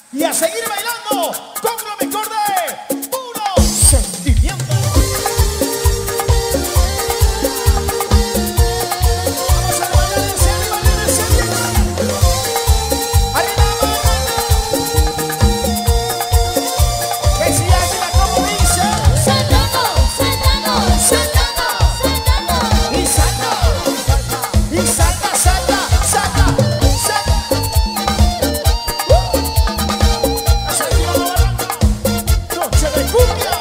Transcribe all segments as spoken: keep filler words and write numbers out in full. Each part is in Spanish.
Y a seguir bailando con lo mejor de Puro Sentimiento. Vamos a bailar ese arriba, ese arriba. Arriba, que si alguien como dice Saltando, saltando, saltando, saltando. y salta, y salta, salta, salta, salta. Hacia arriba la balanza, noche de cumbia.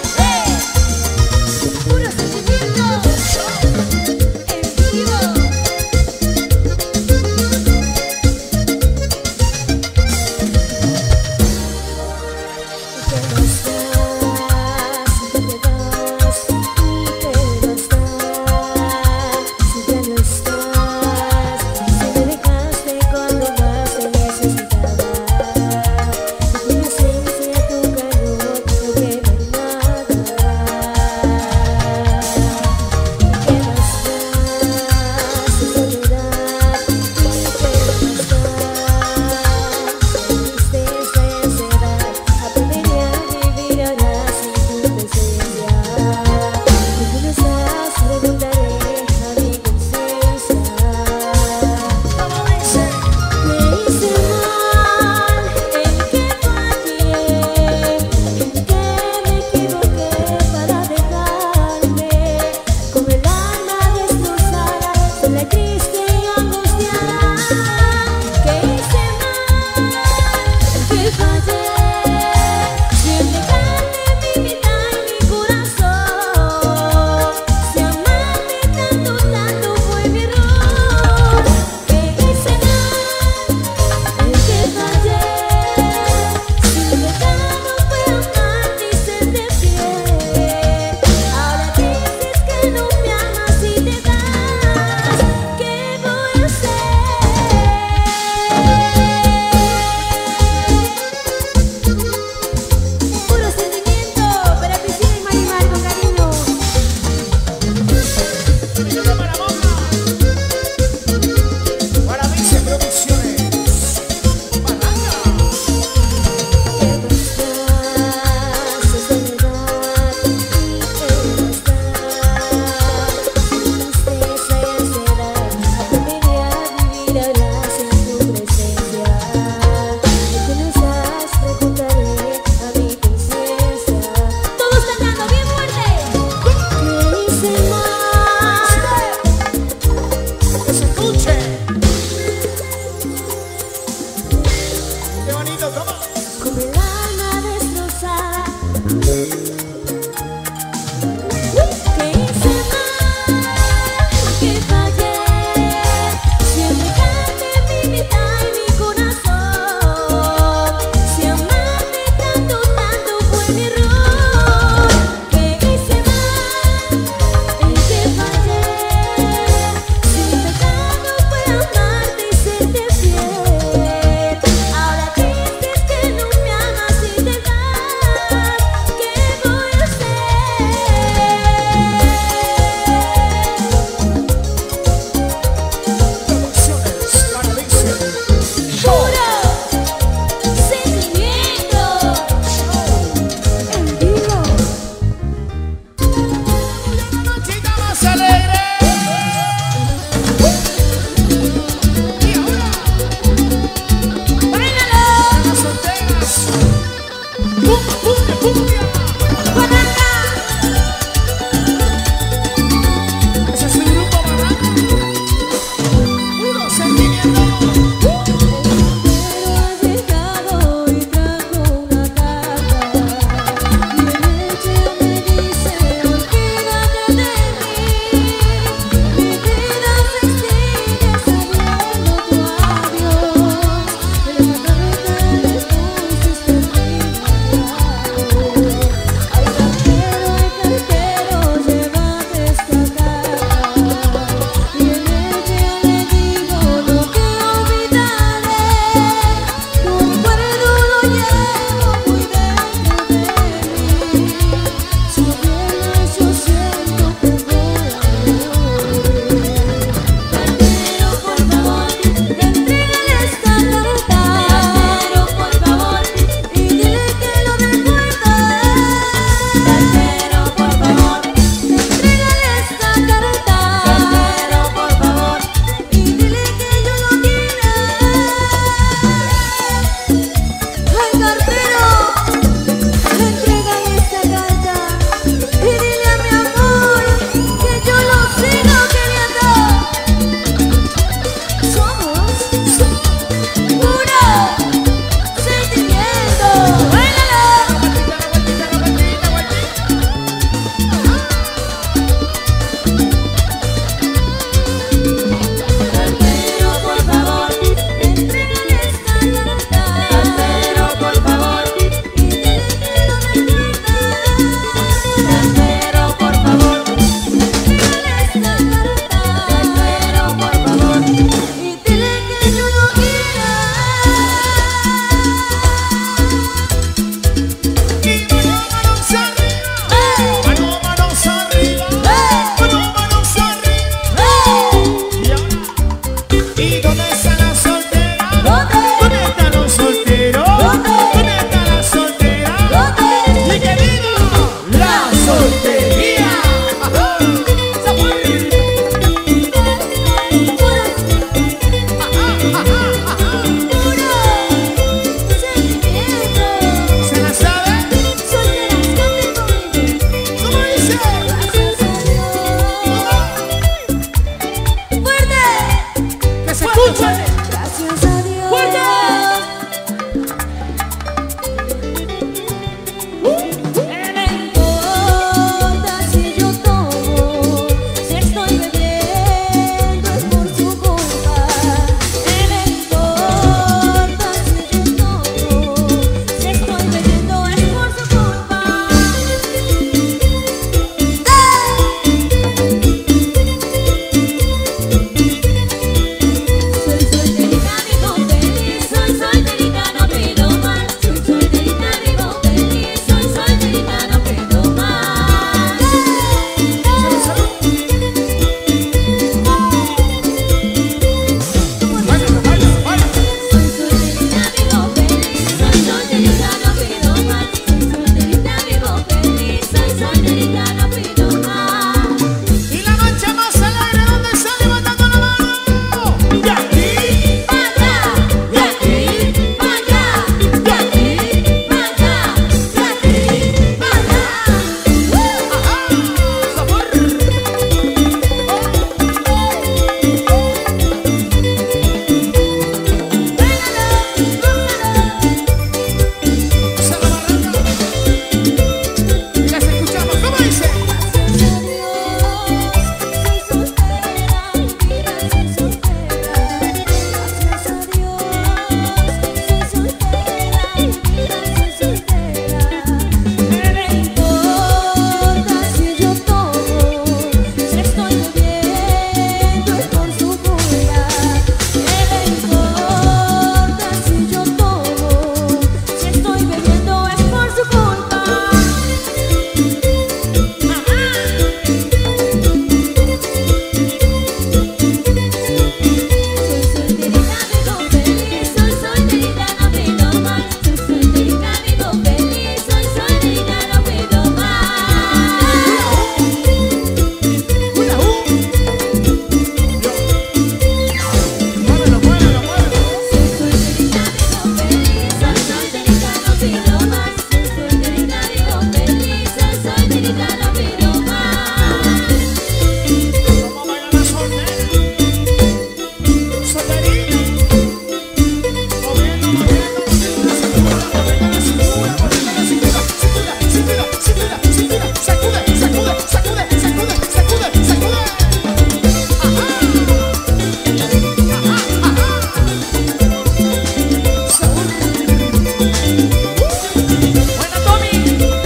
Puro sentimiento en vivo. Escúchale. Gracias a Dios. ¡Fuerte! ¿Qué me importa si yo tomo? Si estoy bebiendo es por su culpa. ¿Qué me importa si yo tomo? Si estoy bebiendo es por su culpa. Soy solterita, vivo feliz. Soy solterita, no pido más. Soy solterita, vivo feliz. Soy solterita, no pido más. Baila, baila, baila. Soy solterita, vivo feliz. Soy solterita, no pido más. Soy solterita, vivo feliz. Soy solterita, no pido más. Y la noche más alegre, ¿dónde está levantando la mano? De aquí, Allá, de aquí, allá, de aquí, allá, de aquí, allá. ajá, sabor. Se la barranca. Y las escuchamos, ¿cómo dice? Gracias a Dios, soy soltera y mira, soy soltera. ¿Qué me importa si yo tomo? Si estoy bebiendo es por su culpa. ¿Qué me importa si yo tomo? Si estoy bebiendo es por su culpa. Soy solterita, vivo feliz. Soy solterita, no pido más. Soy solterita, vivo feliz. Soy solterita, no pido más. Una U. Muévelo, muévelo, muévelo. Soy solterita, vivo feliz. Soy solterita, no pido más. Soy solterita, vivo feliz. Soy solterita, no pido más. Vamos a bailar la soltera. Solterita. Moviendo, moviendo, moviendo la cintura, moviendo la cintura, moviendo la cintura, cintura, cintura, cintura, cintura, sacude, sacude, sacude, sacude, sacude, sacude. Ajá. Ajá, ajá. Sabor. Buena, Tommy.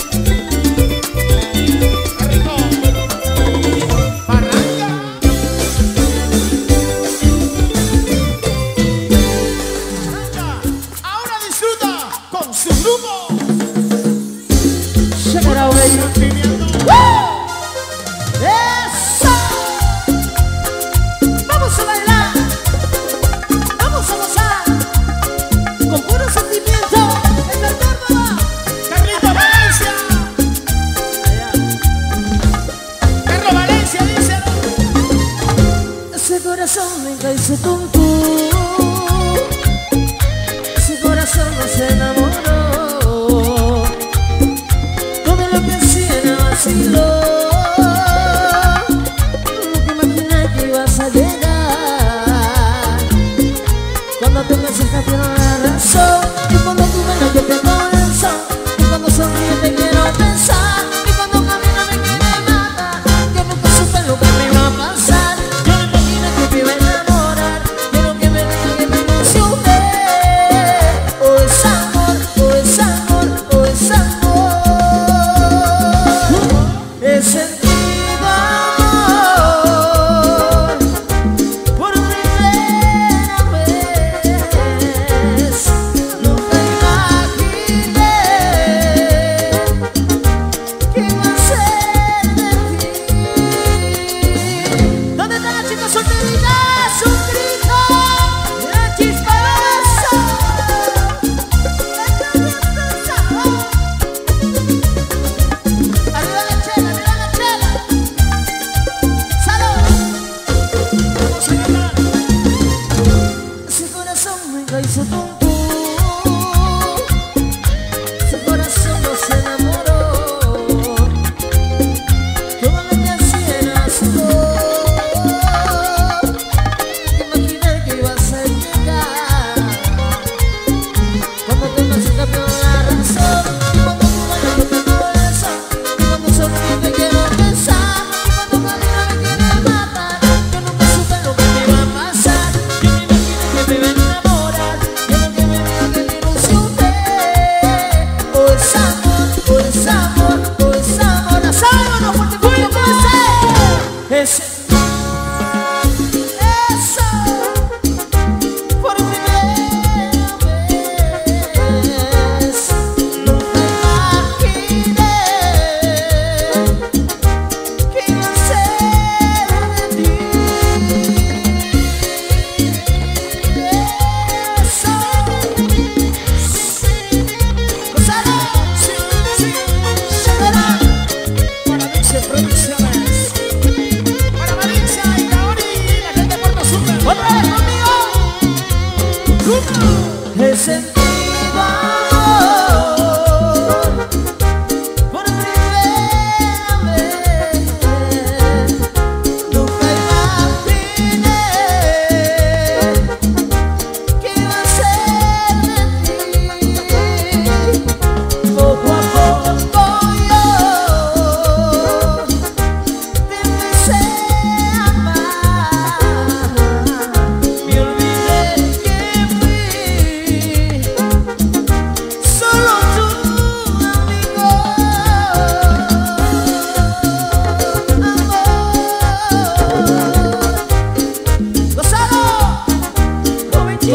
Qué rico. Barranca. Ahora disfruta con su grupo. Check it out, baby. Viviendo. ¡Eso! Vamos a bailar, vamos a gozar, con puro sentimiento, en el Córdoba. Carlito Valencia. Carlos Valencia, díselo. Ese corazón me hizo tonto, ese corazón no se enamoró, todo lo que hacía era vacilo. Nunca imaginé que ibas a llegar, cuando te me acercas pierdo la razón, y cuando tú ven yo te corazón, y cuando sonríes te quiero pensar, y cuando camina me quiere matar. Yo nunca supe lo que me iba a pasar, yo no imaginé que me iba a enamorar. Quiero que me digan que me emocioné. Oh, es amor, oh, es amor, oh, es amor. He sentido amor por primera vez.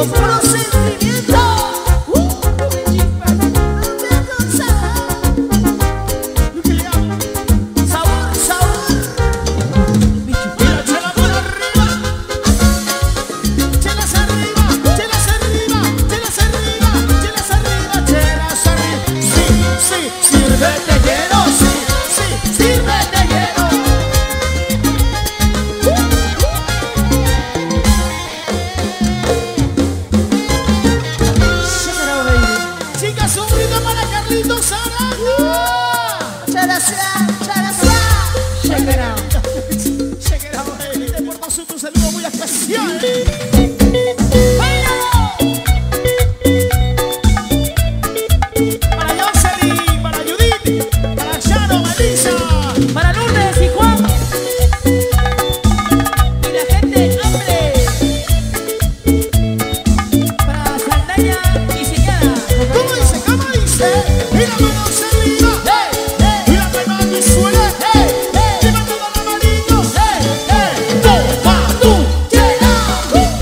con puro sentimiento. Sabor, sabor. Mira, chela por arriba. Chelas arriba, chelas arriba, chelas arriba, chelas arriba, chelas arriba. Sí, sí, sírvete lleno, sí, sí, sírvete lleno. Chicas, un grito para Carlitos Arango. Charasá, charasá. Shake it out. Check it out, baby. De por nosotros un saludo muy especial. Para Jocelyn, para Judith, para Sharon, Elisa. Para Lourdes y Juan. Y la gente hambre. Para Saldaña y Señora. ¿Cómo dice? ¿Cómo dice? Y la mano se arriba. Y la palma que suena. Y va toda la manito. Toma tú, llena.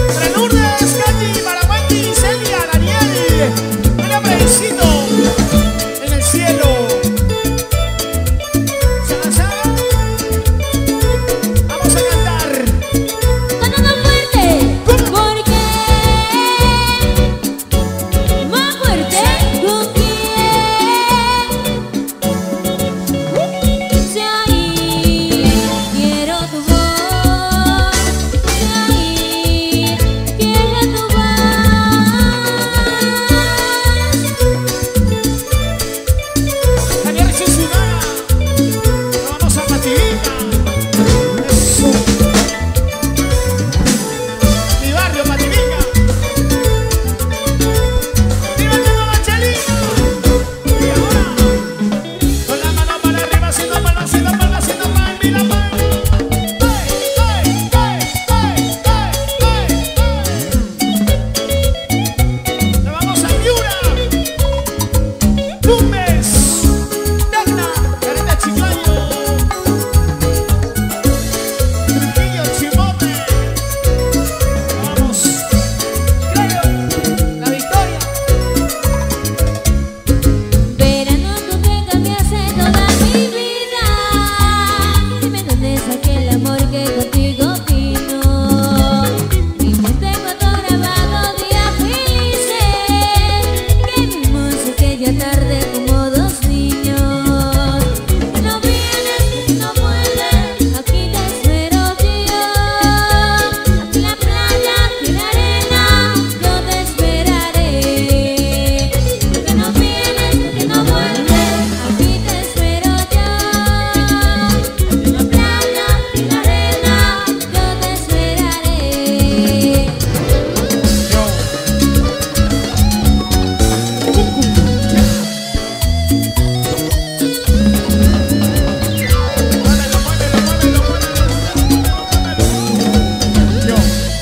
Para Lourdes, Katy, para Wendy, Celia, Daniel. Un abracito en el cielo. Salazar. Vamos a cantar. Cuando más fuerte, porque más fuerte, ¿con quién? Si ahí quiero tu voz, si ahí quiero tu voz. Daniel Susudana. Vamos a Patilita. Eso. Mi barrio, Patilita. ¡Viva el nuevo Bachelito! Y ahora, con la mano para arriba, haciendo palmas, haciendo palmas, haciendo palmas, mira palmas. ¡Ay, ay, ay, ay, ay, ay, ay! Nos vamos a Piura. Tumbes. Tacna, Carita Chiclayo. Trujillo, Chimote. Vamos. Creo, la victoria. Verano, tú te cambiaste toda mi vida. Dime dónde saqué el amor que contigo vino. Mi mente cuando grabado días felices que vimos aquella tarde como dos niños. Que no vienes, que no vuelves, aquí te espero yo. Aquí en la playa, aquí en la arena, yo te esperaré. Que no vienes, que no vuelves, aquí te espero yo. Aquí en la playa, aquí en la arena, yo te esperaré. Yo. Cucu. Muévelo, muévelo, muévelo, muévelo. Yo.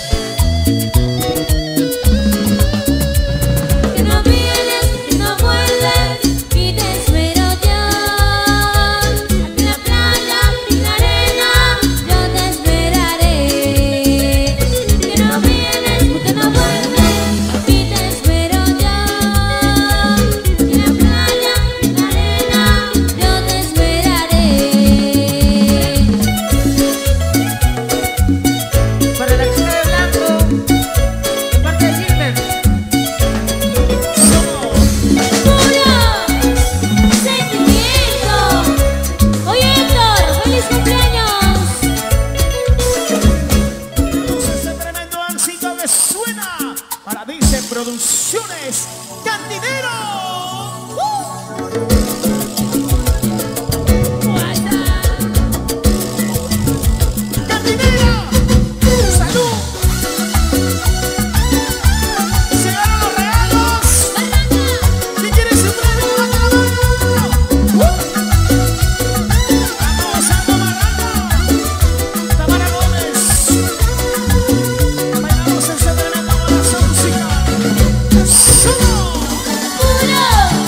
Que no vienes, que no vuelves, y te espero yo. Aquí en la playa, aquí en la arena, yo te esperaré. Que no vienes, que no vuelves, y te espero yo. Aquí en la playa, aquí en la arena, yo te esperaré. Para la chica de blanco, de parte de Gilbert. ¡Puro sentimiento! Oye, Héctor, ¡feliz cumpleaños! Vamos a ese tremendo dancito que suena para Dice Producciones Cantinero. ¡Cantinera! ¡Salud! ¡Llegaron los regalos! Si quieres un premio, ¡vamos, vamos! ¡Vamos a Tamarana! Tamara Gómez. Bailamos ese tremendo golazo musical. ¡Solo! ¡Puro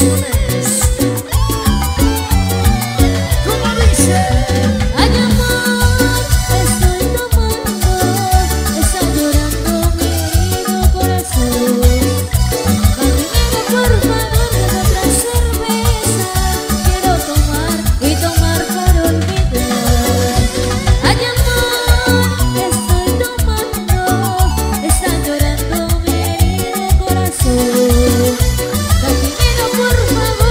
Producciones. ¿Cómo dice? Ay, amor, estoy tomando, está llorando mi herido corazón. Caminero, por favor, dame otra cerveza. Quiero tomar y tomar para olvidar. Ay, amor, estoy tomando, está llorando mi herido corazón. Caminero, por favor.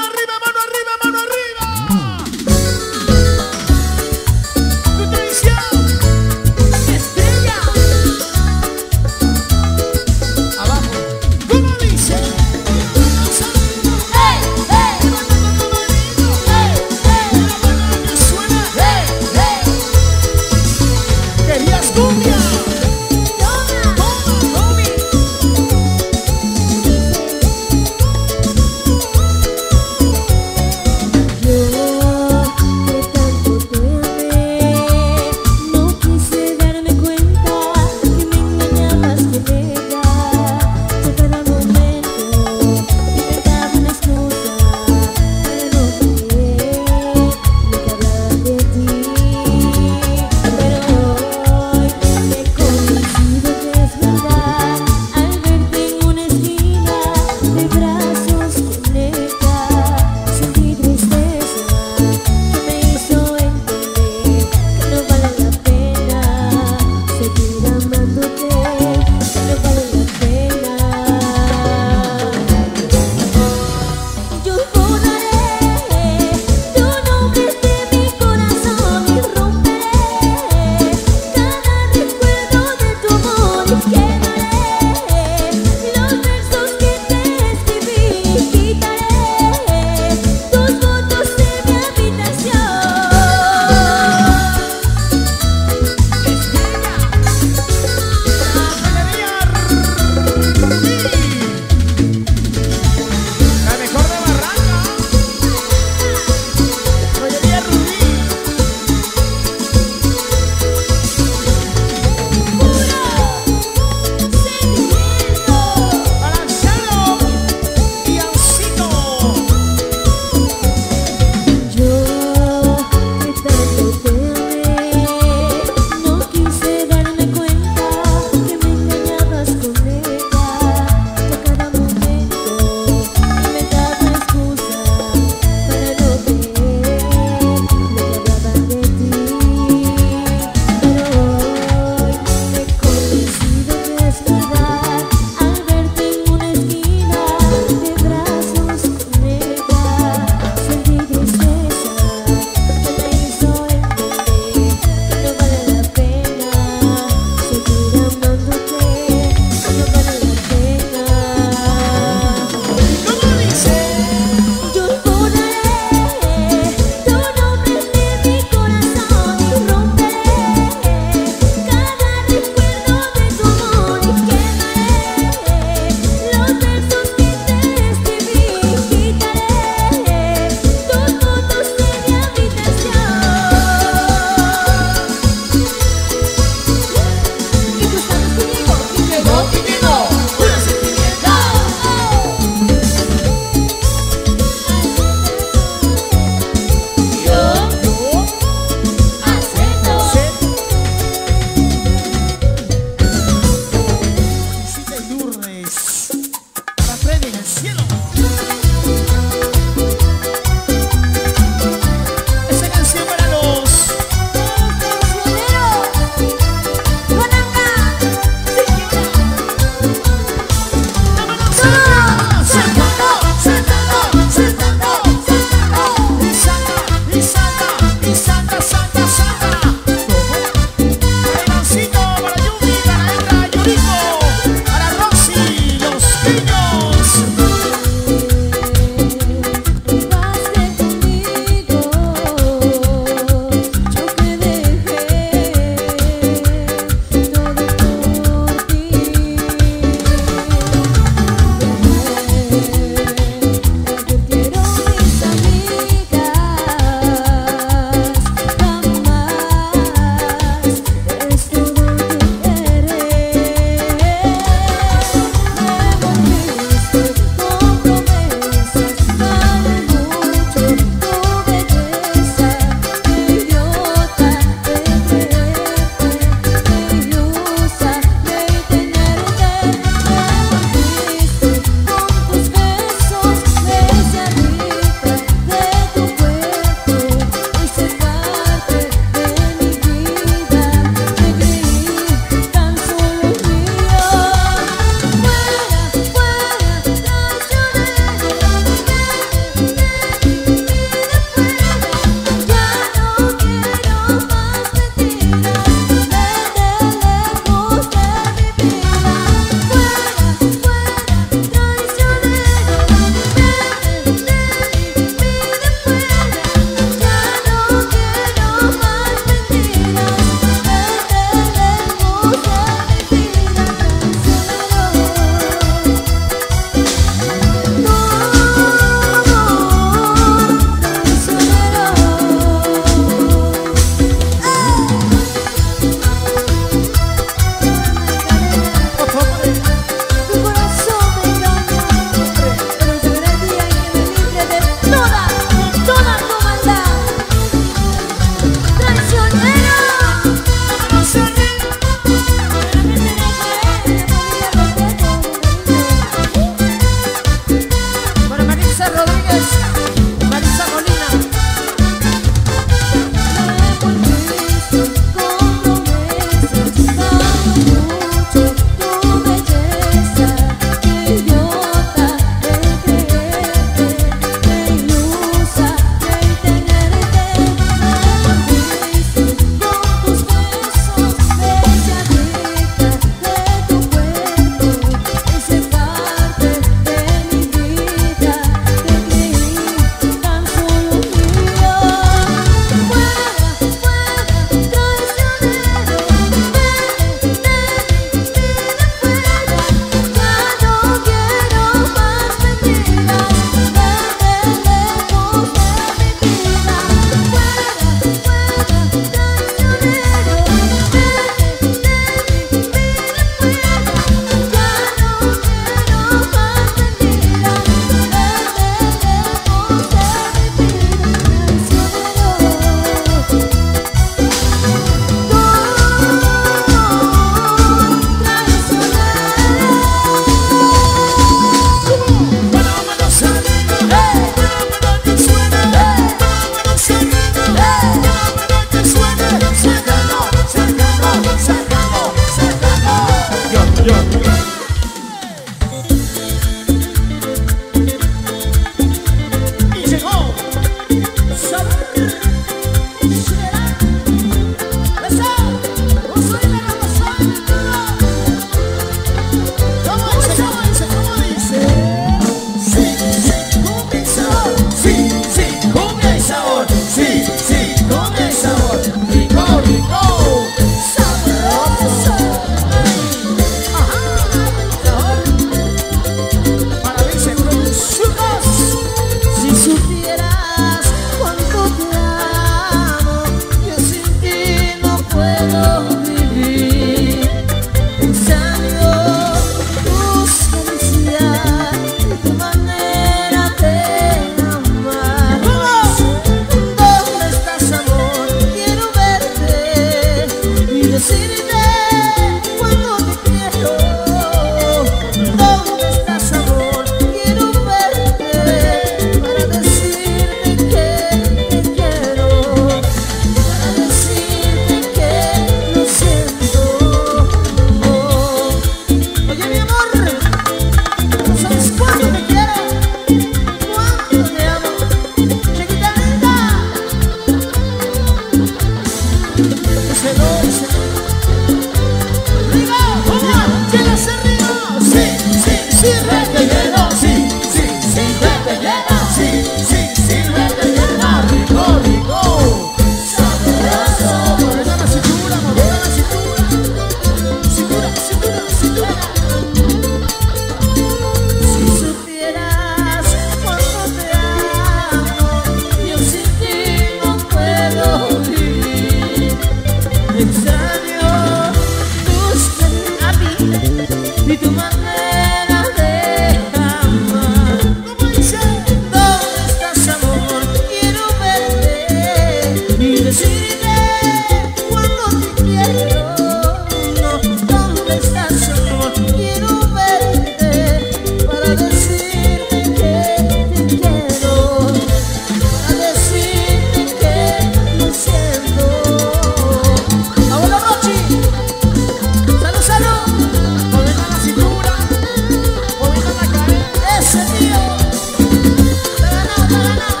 tu manera de amar. ¿Cómo dice? ¿Dónde estás, amor? Quiero verte y decirte cuánto te quiero. No, ¿dónde estás, amor? Quiero verte para decirte que te quiero, para decirte que lo siento. ¡Abuela Rochi! ¡Salud, salud! Movida la cintura, movida la cadera. ¡Ese tío! ¡Te ha ganado, te ha ganado!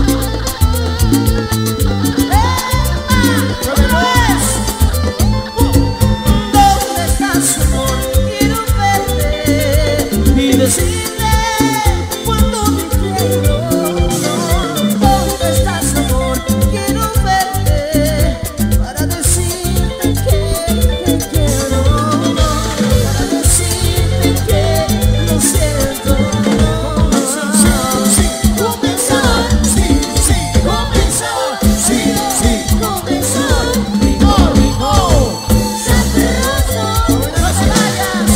¡Epa! ¡Otra vez! ¿Dónde estás, amor? Quiero verte y decirte cuánto te quiero. ¿Dónde estás, amor? Quiero verte para decirte que te quiero, para decirte que lo siento. Sí, comenzó, sí, sí, comenzó, sí, sí, Comenzó. rico, rico. Santerroso, no se vayas.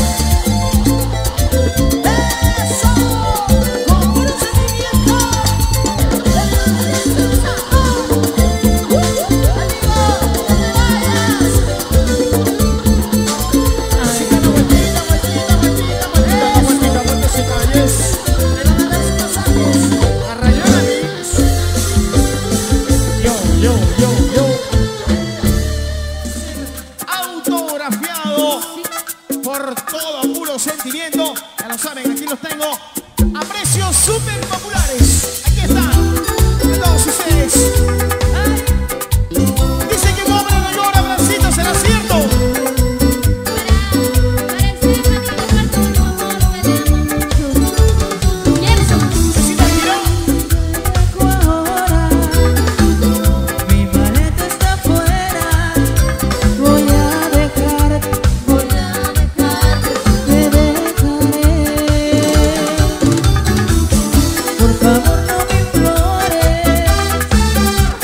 Eso, con puro sentimiento. Así que vueltita, vueltita, vueltita, vueltita, vueltita, vueltecita, yes. A rayar amigos. Yo, yo, yo, yo. Autografiado por todo puro sentimiento. Ya lo saben, aquí los tengo a precios súper populares. Aquí están. De todos ustedes. Dicen que un hombre no llora, Brancito, ¿será cierto? Cecita Girón. Ahora mi maleta está afuera. Voy a dejar, voy a dejar, te dejaré. Por favor no me implores.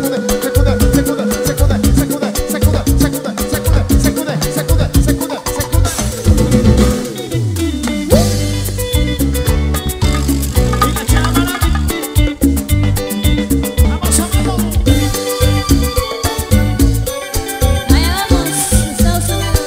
sacude, sacude, sacude, sacude, sacude, sacude, sacude, sacude, sacude, sacude, sacude. Y la chámara. Vamos a verlo. Allá vamos, Estados Unidos.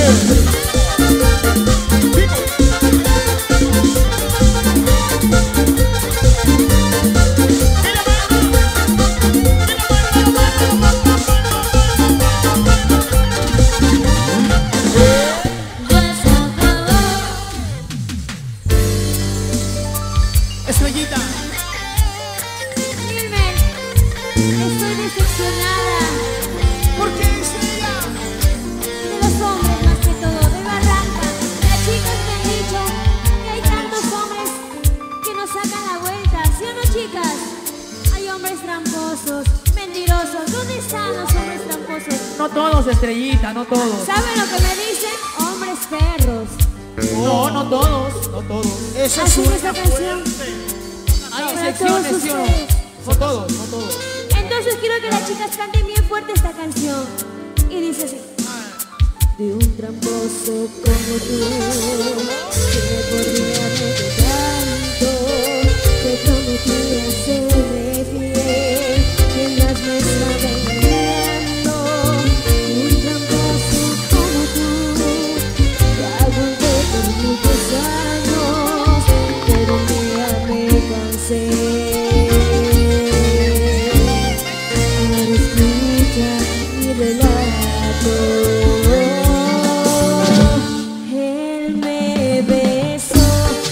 Estrellita. Wilmer, estoy decepcionada ¿Por qué, Estrella? de los hombres más que todo, de Barranca. Las chicas me han dicho que hay tantos hombres que nos sacan la vuelta, ¿sí o no, chicas? Hay hombres tramposos, mentirosos. ¿Dónde están los hombres tramposos? No todos, Estrellita, no todos. ¿Saben lo que me dicen? Hombres perros. No, no todos, no todos. Esa Así es esta canción. Hay Para excepciones, todos ¿sí o no? ustedes. No todos, no todos. Entonces quiero que las chicas canten bien fuerte esta canción. Y dice así. De un tramposo como tú, que por día me tanto, te prometí hacerme fiel, mientras me estaba engañando. Un tramposo como tú, te aguanté por muchos años, pero un día me cansé. Ahora escucha mi relato. Él me besó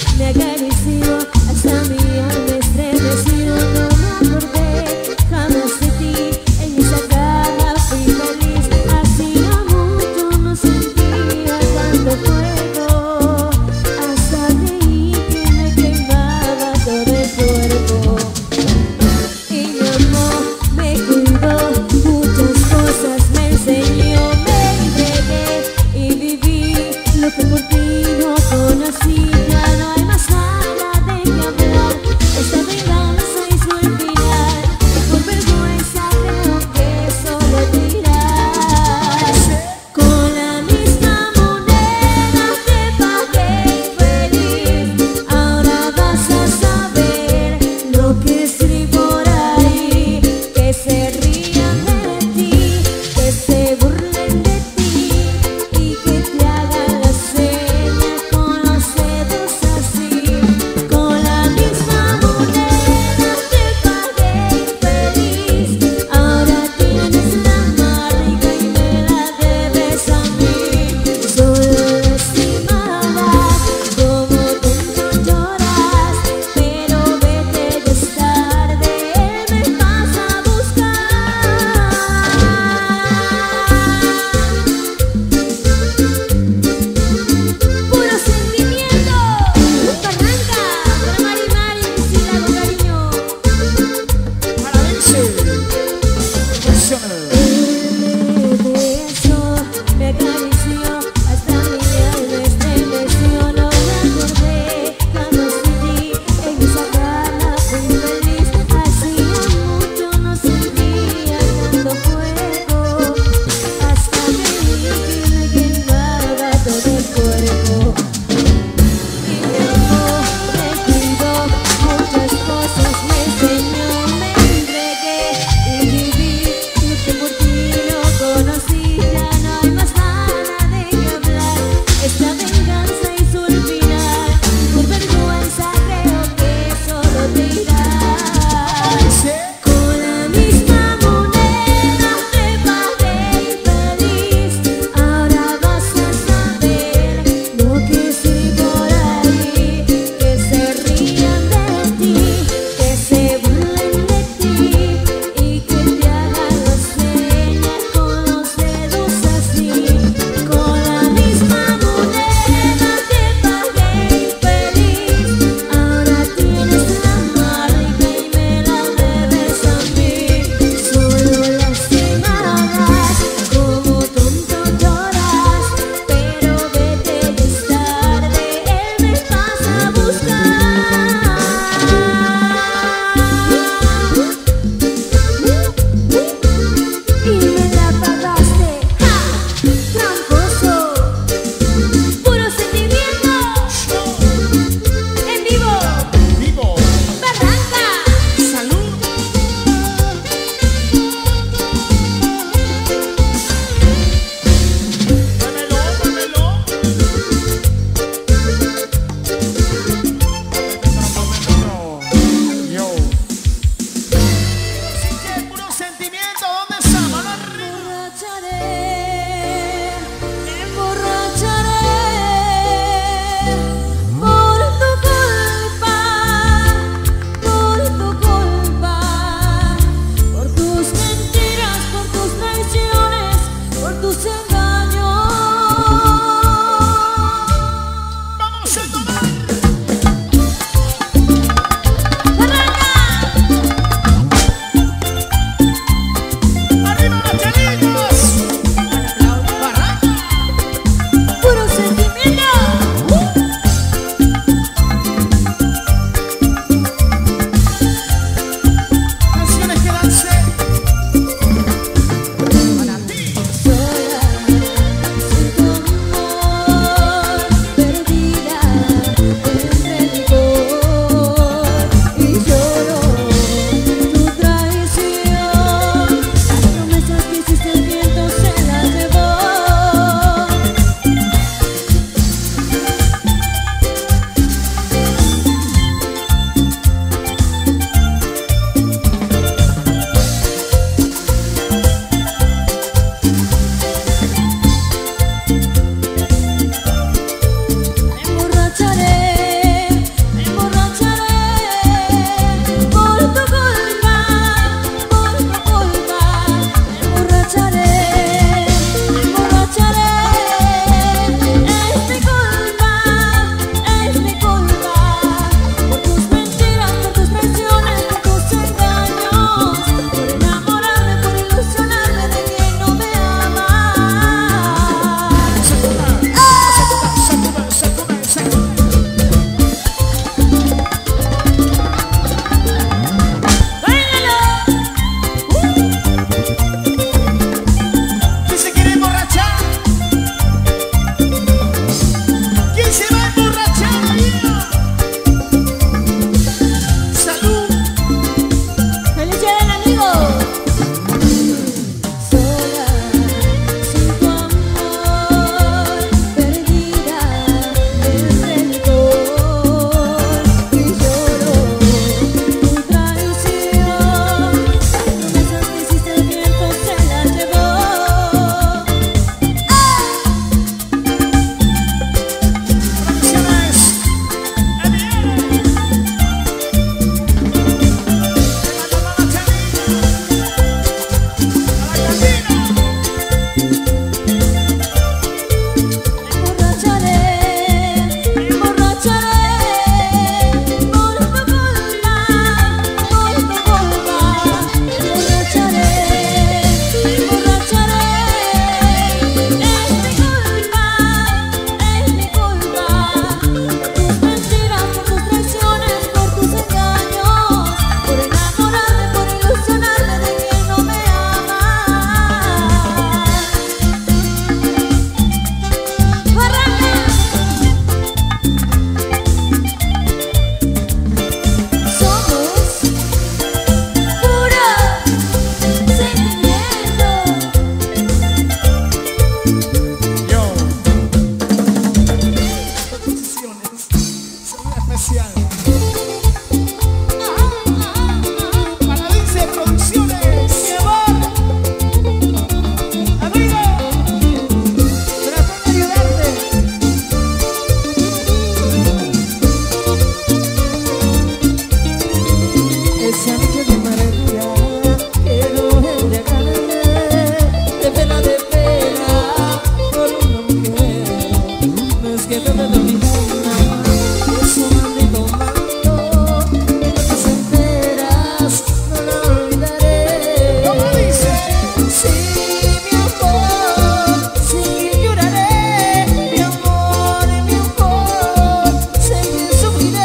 que trato de olvidar eso ande tomando y no te esperas, no lo olvidaré. ¿Cómo dice? Sí, mi amor, sí lloraré, mi amor, mi amor, sé que sufriré.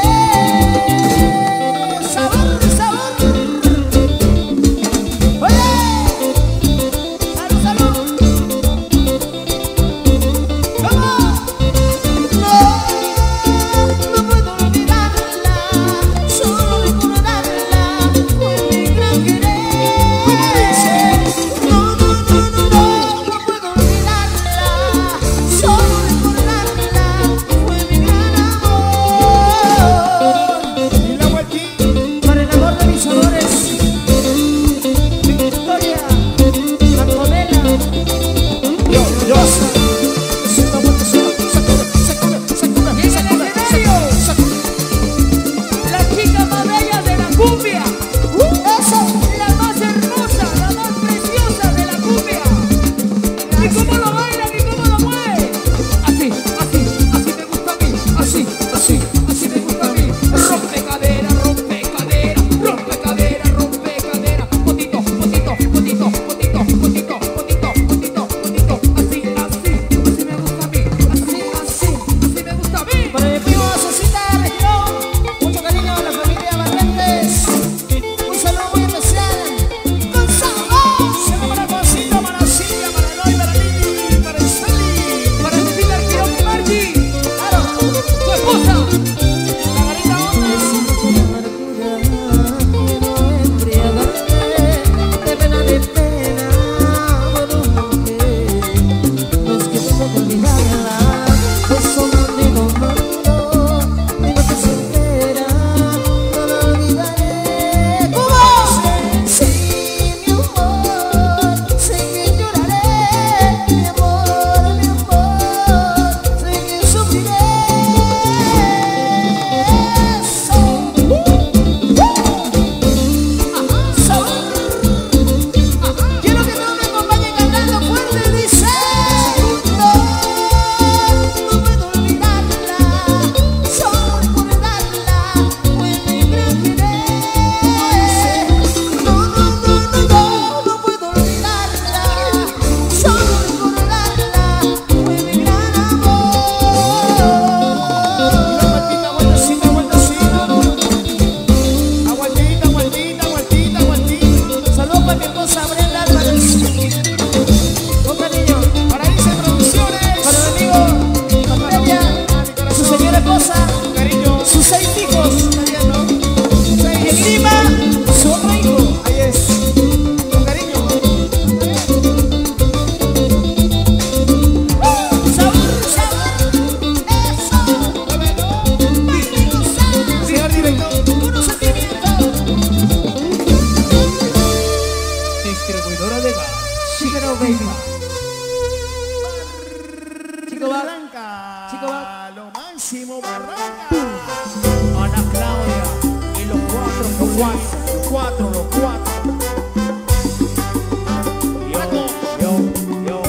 Sabor, sabor. Oye, salud, salud. ¿Cómo? No, no puedo olvidarla, solo recordarla fue mi gran querer. No, no, no, no, no, no puedo olvidarla, solo recordarla fue mi gran amor. Y la vueltita. Para el amor de mis amores, Victoria, Antonella, Yo, yo. es una vuelta sola, sacude, sacude, sacude, Y en el sacude, escenario, sacude. la chica más bella de la cumbia. La más hermosa, la más preciosa de la cumbia. ¿Y cómo lo bailan y cómo lo mueven? Así, así, así me gusta a mí. Así, así, así me gusta a mí. Rompe cadera, rompe cadera, rompe cadera, rompe cadera. Potito, potito, potito, potito, potito, potito, potito, potito. Así, así, así me gusta a mí. Así, así, así me gusta a mí. Para mi primo Sosita Región, mucho cariño a la familia Barrantes. Un saludo muy especial con sabor. Se va para Juancito, para Silvia, para Eloy, para Lili, para Esteli. Para Cecilia Arquero y Margie, Claro, tu esposa. La garita onda. es una noche de amargura, quiero embriagarme de pena, de pena por una mujer. No es que tengo que olvidarla, eso ande tomando y no te espera, no lo olvidaré. ¿Cómo? Sí, mi amor, sé que lloraré, mi amor, mi amor, sé que sufriré. Quiero que todos me acompañen cantando fuerte, dice. No, no puedo olvidarla, solo recordarla fue mi gran querer. No, no, no, no, no, no puedo olvidarla, solo recordarla fue mi gran amor. Vueltita, vueltecita, vueltecita. Aguantita, aguantita, aguantita, aguantita. Saludos para mi esposa Brenda Álvarez, con cariño. Para Irse Producciones. Para mi amigo Natalia, A mi su corazón. señora esposa, Cariño. sus seis hijos. Está bien, ¿no? Y en Seis. Lima, su otro hijo. Ahí es. Con cariño. Sabor, sabor, eso. Señor director. Puro sentimiento. Distribuidora de gas. Chiquero, baby. Chico, va. Barranca. Chico, va. Lo máximo, Barranca. Ana Claudia y los cuatro Los cuatro, los cuatro, los cuatro. Yo, yo, yo.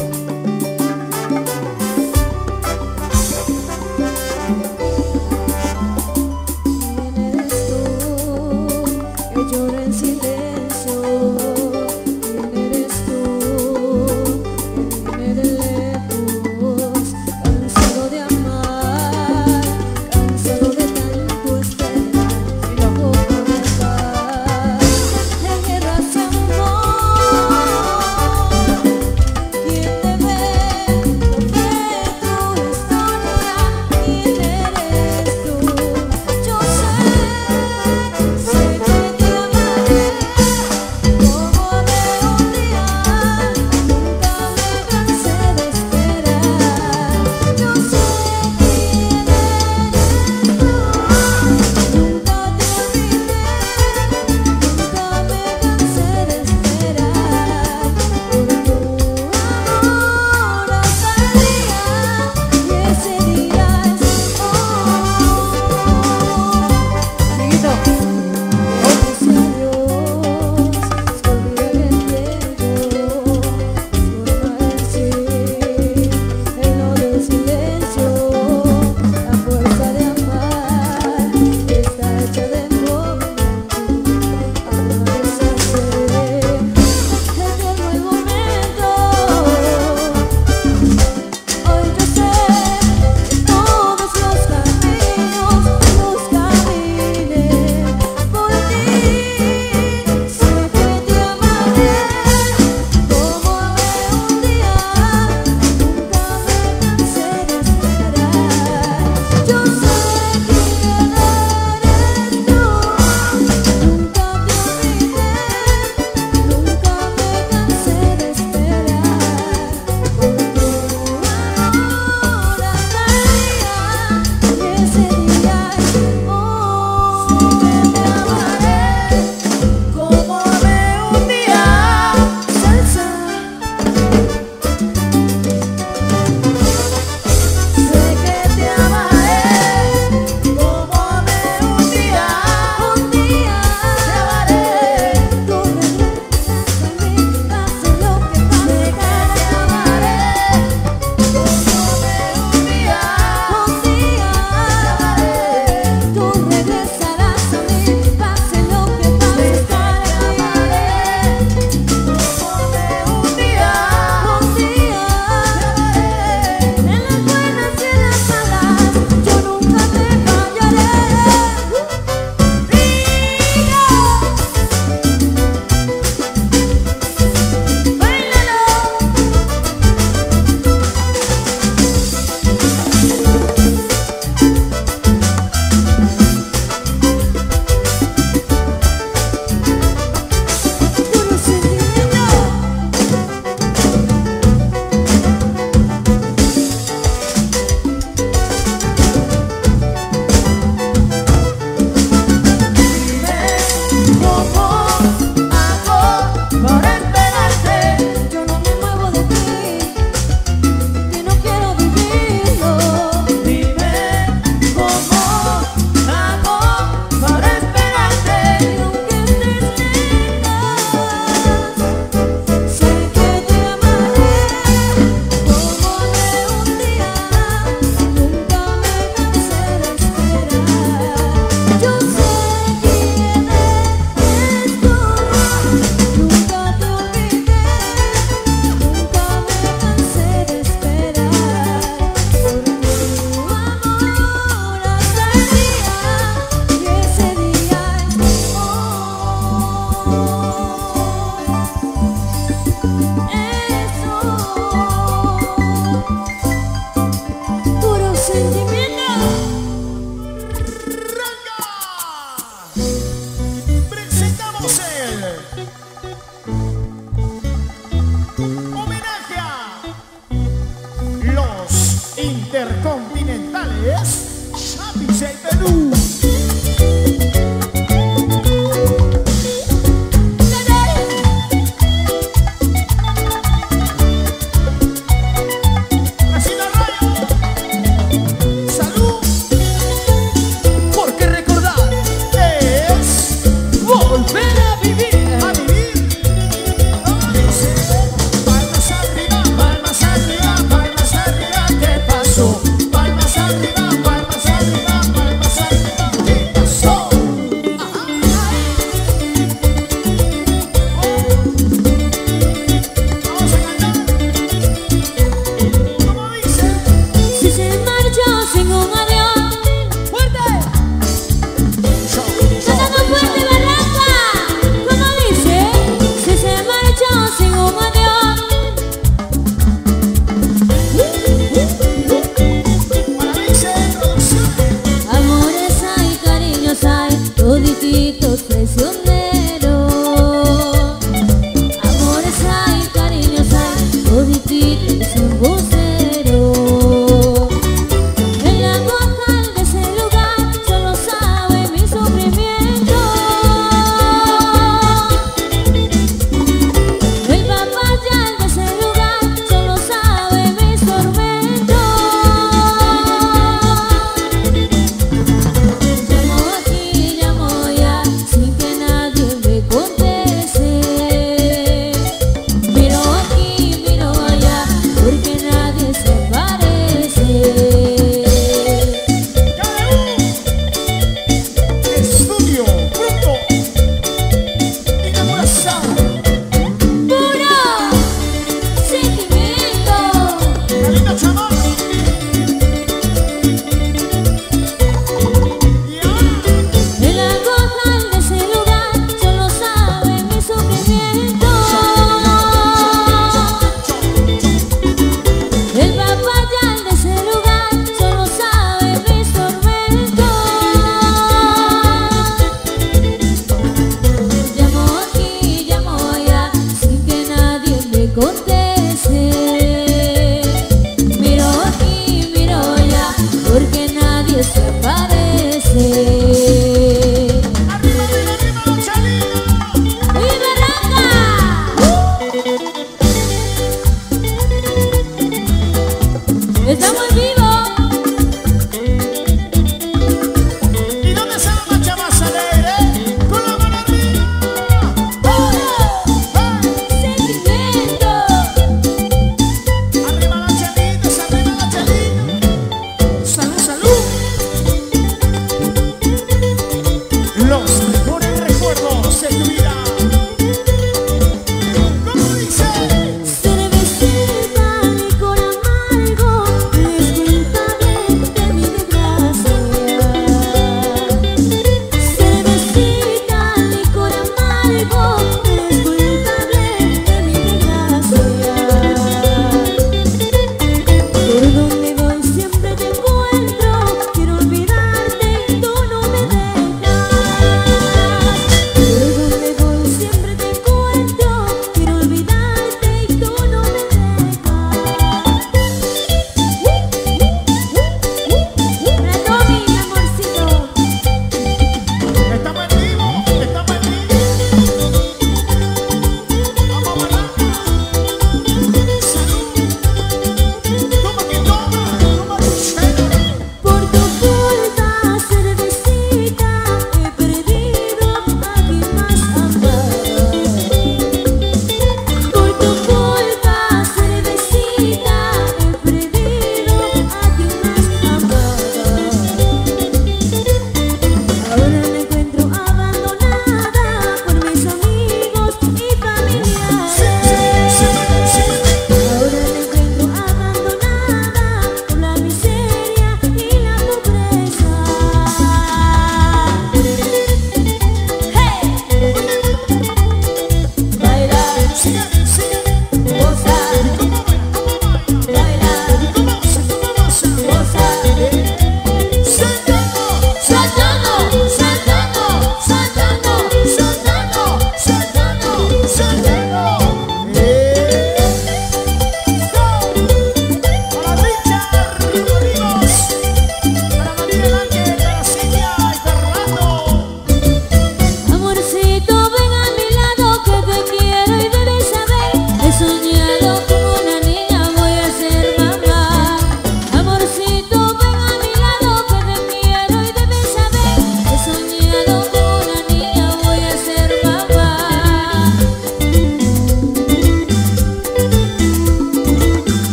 ¿Quién eres tú que llora en silencio? ¿Quién eres tú que viene de lejos? Cansado de amar, cansado de tanto esperar y loco por dejar.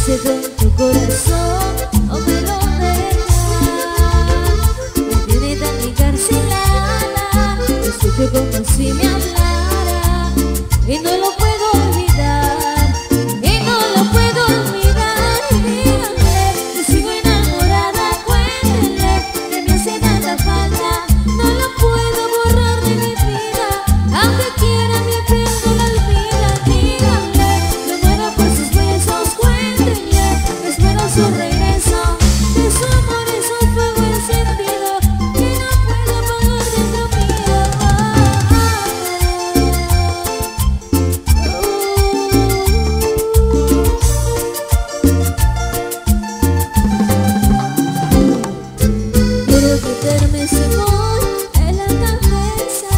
siento en tu corazón, o me lo dejas. Me tiene tan encarcelada, escucho como si me hablara y no lo puedo olvidar, y no lo puedo olvidar. Díganle que sigo enamorada, cuéntenle que me hace tanta falta, no lo puedo borrar de mi vida, aunque quiera mi piel no la olvida. Díganle que muero por sus besos, cuéntenle que espero su regreso, que su amor es un fuego encendido que no puedo apagar dentro mío. Ah, ah, quiero quitarme ese amor en la cabeza.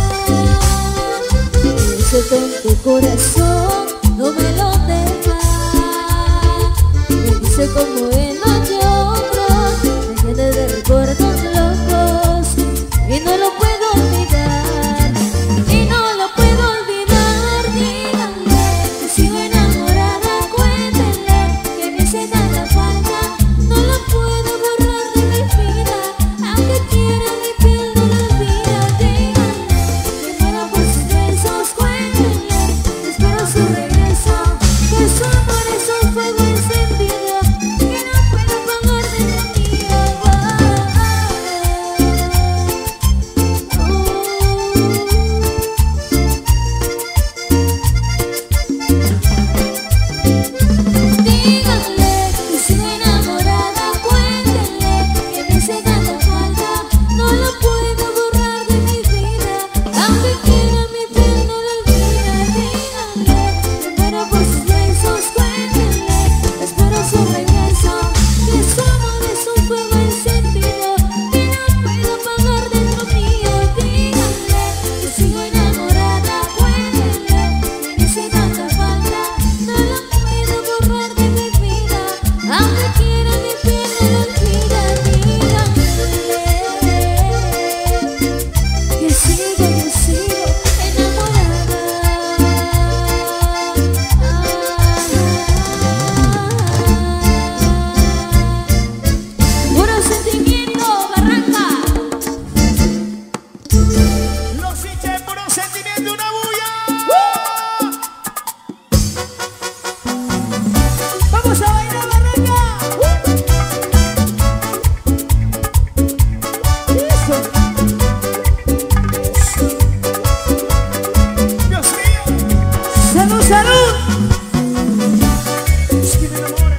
Siento en tu corazón, no me lo dejas. Me dice como en los lloros, me llena de recuerdos locos y no lo puedo olvidar, y no lo puedo olvidar. Díganle que sigo enamorada, cuéntenle que me hace tanta falta, no lo puedo borrar de mi vida, aunque quiera mi piel no lo olvida. Díganle que muero por sus besos, cuéntenle que espero su regreso, que su amor es un fuego encendido que no puedo apagar dentro mío. Ah, ah, ah. Díganle que sigo enamorada, cuéntenle que me hace tanta falta, no lo puedo borrar de mi vida, aunque quiera mi piel no lo olvida. Díganle que muero por sus besos, cuéntenle que espero su regreso, que su amor es un fuego encendido que no puedo apagar dentro mío. Díganle que sigo enamorada, cuéntenle que me hace tanta falta, no lo puedo borrar de mi vida, aunque quiera mi piel no lo olvida. Díganle que sigo, que sigo enamorada. Puro sentimiento, Barranca. Los hinchas de puro sentimiento, una bulla. Vamos a bailar, Barranca. Eso. Dios mío. ¡Salud, salud! Es que me enamore.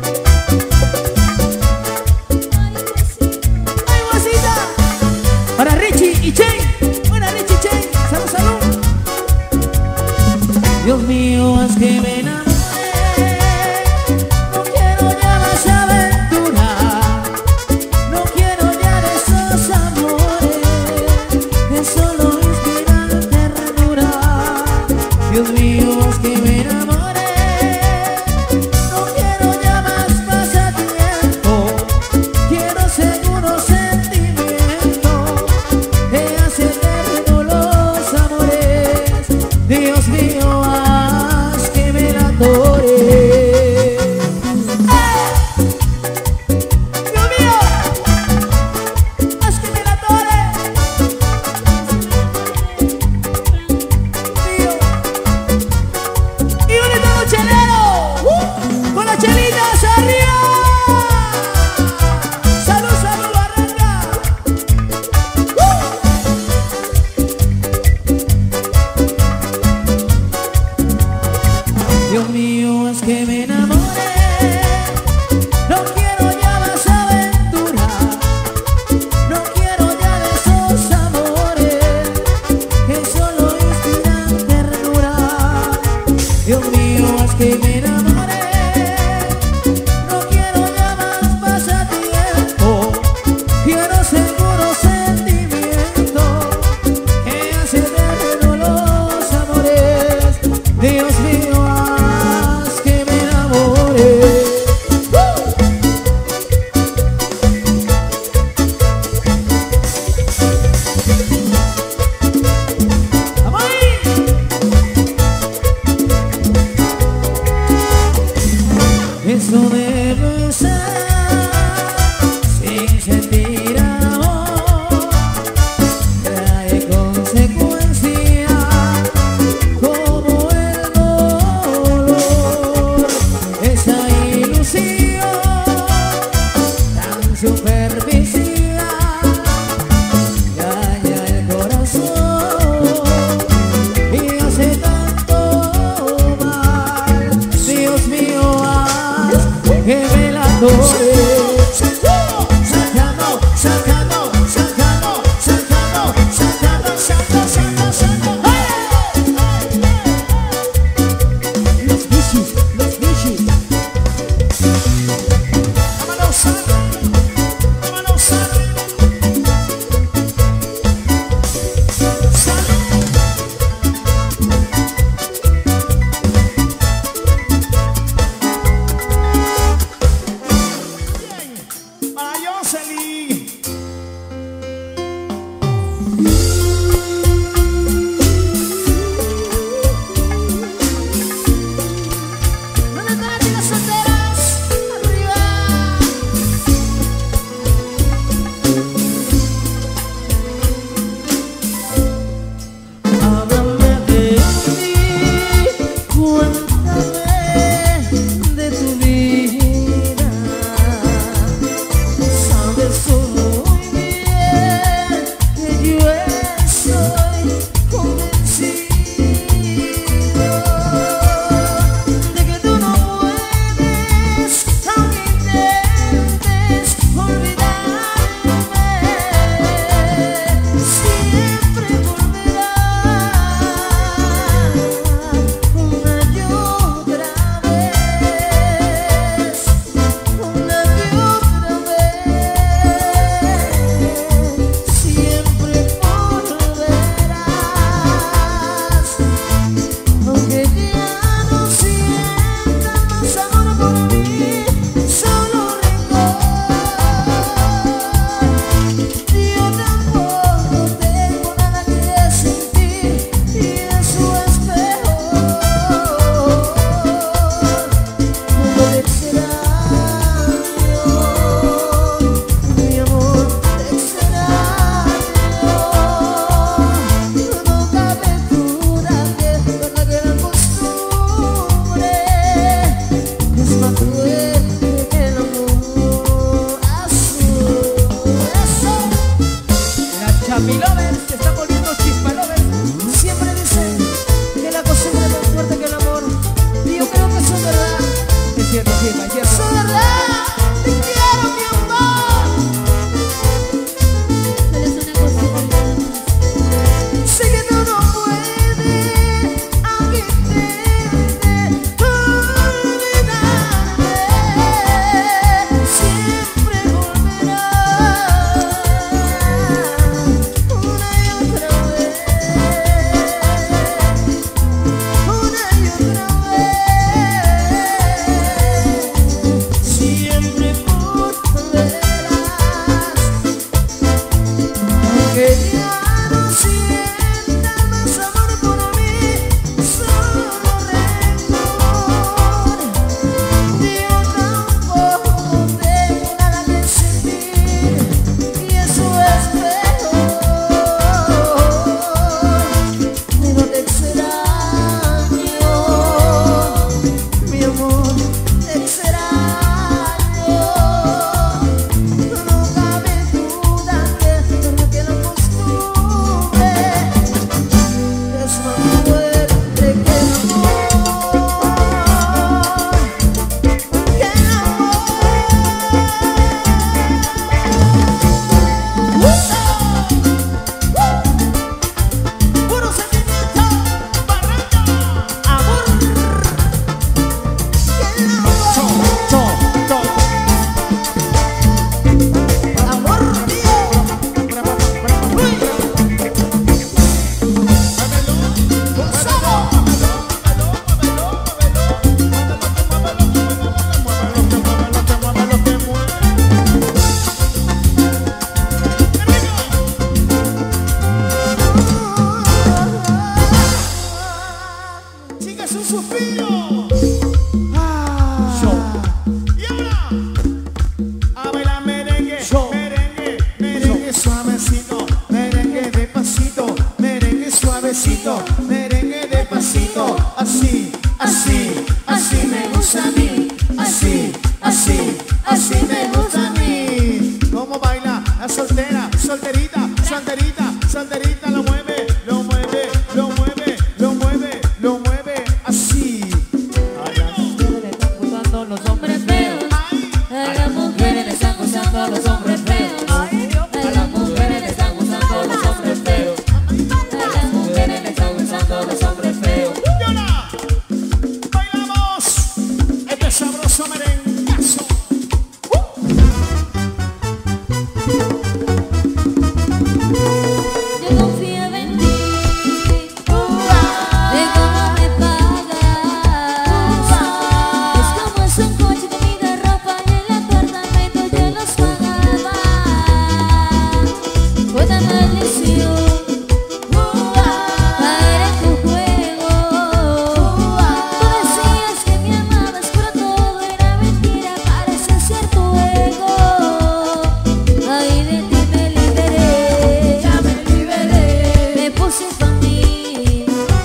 ¡Ay, guasita! Para Richie y Che. Buena, Richie y Che. ¡Salud, salud! Dios mío, haz que me enamore. No quiero ya más aventuras. No quiero ya de esos amores que solo inspiran ternura. Dios mío, haz que me enamore. No quiero ya más pasatiempo. Quiero seguro sentimiento que hace eterno los amores. Dios mío, haz que me enamore. Dios mío, haz que me enamore. Mío. Y un estado chelero, ¡uh! Con las chelitas arriba. Salud, salud, Barranca. ¡Uh! Dios mío, es que me enamoré. No quiero ya más aventuras. No quiero ya de esos amores que solo inspiran ternura. Dios mío, es que me enamoré. No quiero ya más pasatiempo. Quiero seguro sentimiento que hace eterno los amores. Dios mío, haz que me enamore. Eso debe ser sin sentir amor, trae consecuencias como el dolor. Esa ilusión tan superficial daña el corazón y hace tanto mal. Dios mío, haz que me la tome. Sacando, sacando, sacando, sacando, sacando, sacando, sacando, sacando. Los bichis, los bichis. Vámonos arriba, vámonos arriba. Bien, para Jocelyn. ¿Dónde están las chicas solteras? Arriba. Háblame de ti, cuéntame de tu vida. Sabes tú muy bien que yo estoy convencido de que tú no puedes, aunque intentes olvidarme. Siempre volverás una y otra vez, una y otra vez. Siempre volverás, aunque ya no sientas más amor por mí, solo rencor. Yo tampoco tengo nada que sentir y eso es peor. Como te extraño, mi amor, te extraño. No cabe duda que verdad que la costumbre es más fuerte que el amor azul. Eso. La Chapilovers se está volviendo chispalovers. Siempre dicen que la costumbre es más fuerte que el amor. Y yo creo que eso es verdad. Es cierto, sí, es cierto. Eso es verdad. Te quiero, mi amor. Pero es una cosita nada más. Sé que tú no puedes, aunque intentes olvidarme. Siempre volverás una y otra vez, una y otra vez. así me gusta a mí. ¿Cómo baila la soltera, solterita, solterita, solterita? Lo mueve, lo mueve, lo mueve, lo mueve, lo mueve así. A las mujeres le están gustando los hombres feos. A las mujeres le están gustando los hombres feos. A las mujeres le están gustando los hombres feos. A las mujeres le están gustando los hombres feos. Y ahora, bailamos este sabroso merengazo. Yo confiaba en ti, de cómo me pagas. Es como es un coche, comida, ropa y el apartamento yo los pagaba. Fue tan maldición caer en tu juego. Tú decías que me amabas, pero todo era mentira para saciar tu ego. Ahí de ti me liberé, ya me liberé, me puse pa' mí.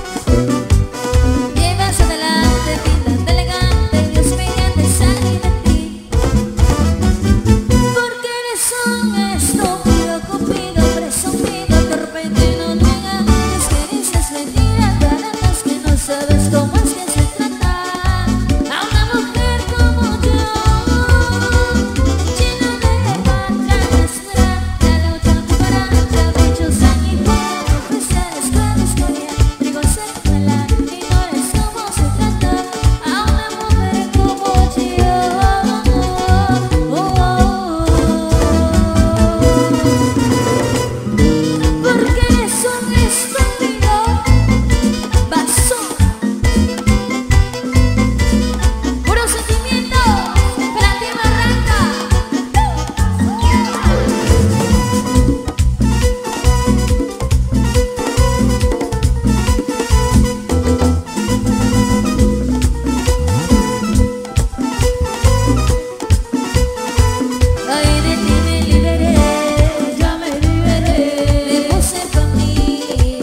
Llevas adelante, pinta elegante, Dios mediante salir de ti. Porque eres un estúpido, cupido, presumido, torpentino, no engañes, que dices mentiras baratas que no sabes cómo es que se trata a una mujer como yo, llena de patrañas, la lucha para bichos sanguijuelos, profesa, escuela, historia, trigo, secuela, ignores cómo se trata a una mujer como yo. Porque eres un estúpido basura, puro sentimiento, para ti barranca. Ahí de ti me liberé, ya me liberé, me puse pa' mí.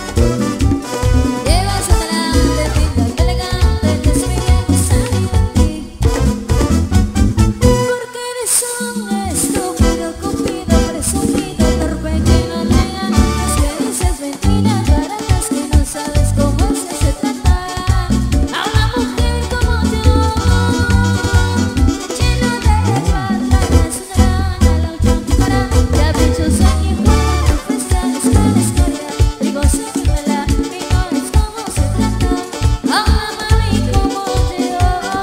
Llevas adelante, pinta elegante, te esperé salir de ti. Porque eres un estúpido, cupido, presumido, torpentino, no engañas, que dices mentiras baratas que no sabes cómo es que se trata a una mujer como yo, llena de patrañas, una lucha para ya bichos sanguijuelos, profesa, escuela, historia, digo, secuela, ignores cómo se trata a una mami como yo.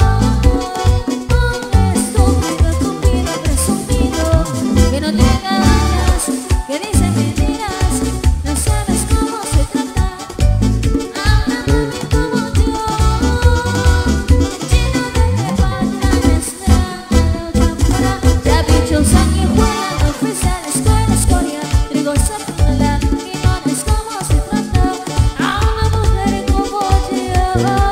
Un estúpido, cupido, presumido, que no tiene ganas, que dice mentiras, no sabes cómo se trata a una mami como yo, llena de patrañas, una lucha para ya bichos sanguijuelos, profesa, escuela, escoria, trigo, secuela, ignores cómo se trata a una mujer como yo.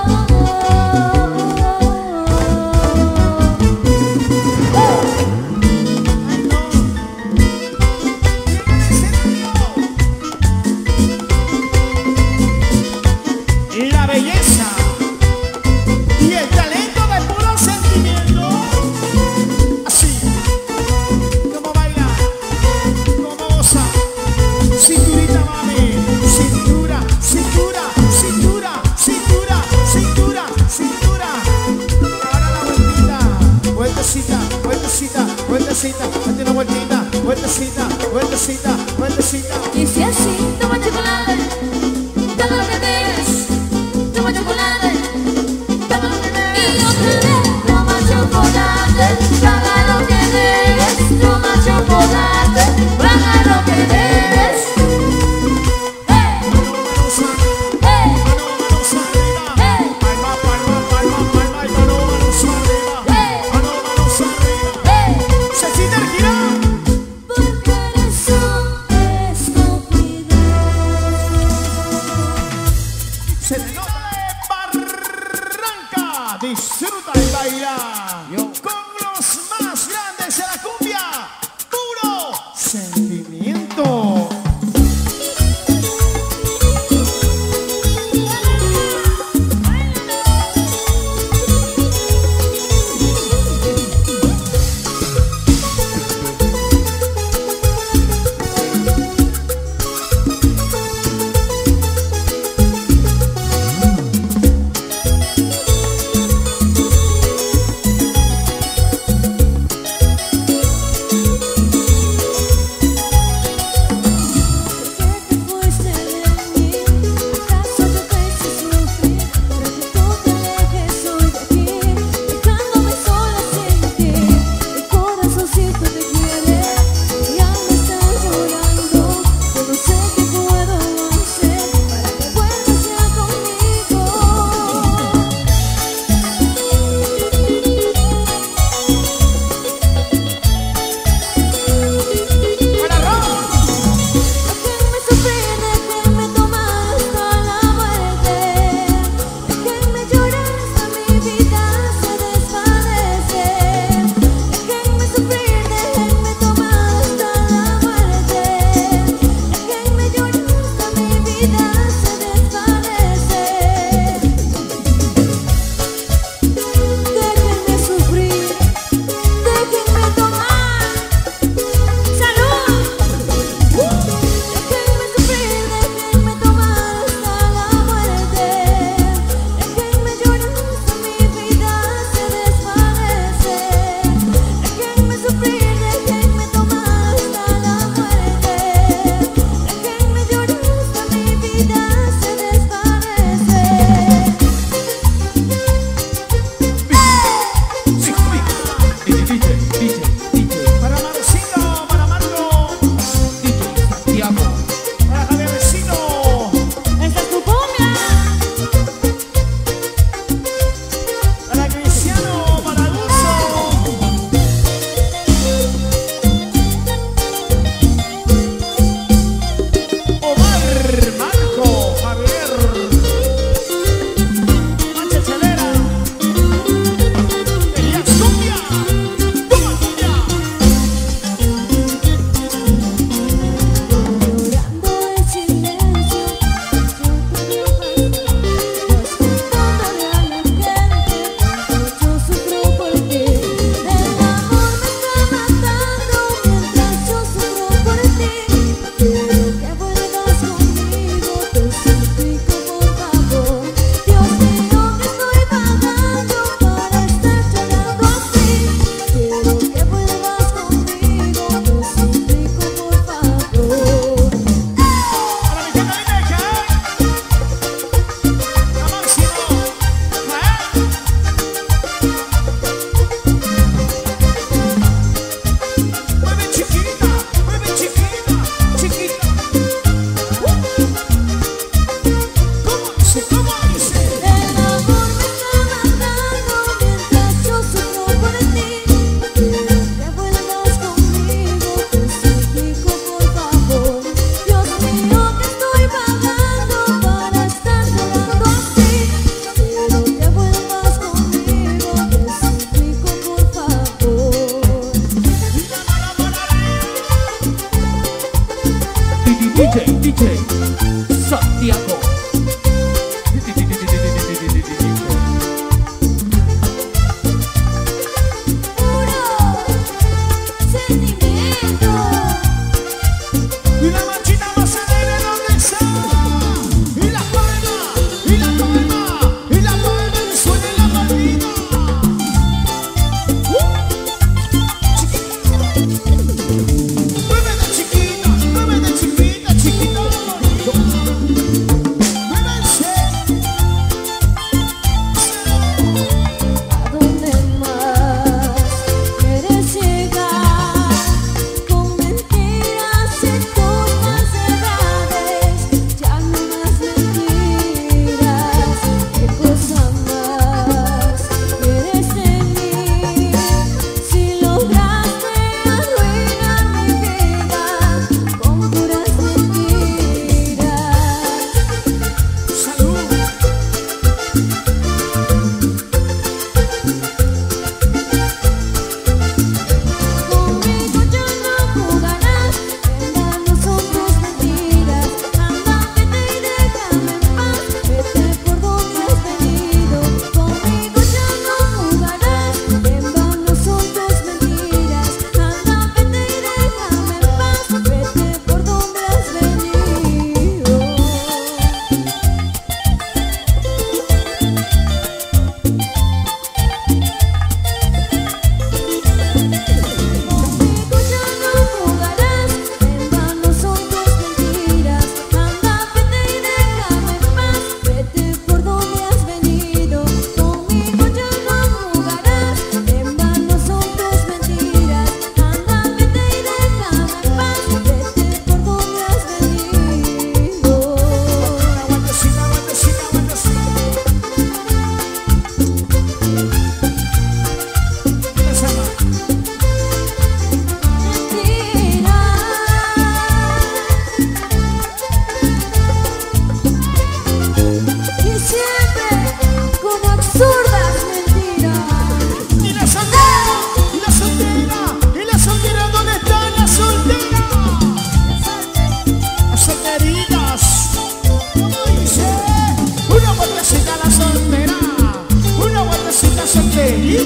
La belleza y el talento de puro sentimiento. Así, como baila, como goza. Cinturita, mami. Cintura, cintura, cintura, cintura, cintura, cintura. Ahora la vueltita. Vueltecita, vueltecita, vueltecita. Date una vueltita, vueltecita, vueltecita, vueltecita. Y si así, toma chocolate, toma lo que tienes, toma chocolate, toma lo que tienes. Y otra vez, toma chocolate, paga lo que debes, toma chocolate, paga lo que debes. ¡Hey! ¡Hey! Manos arriba. ¡Hey! Palma, palma, palma, palma. Y manos arriba. ¡Hey! Manos arriba. ¡Hey! Cecita Arquina. Porque eres un estúpido.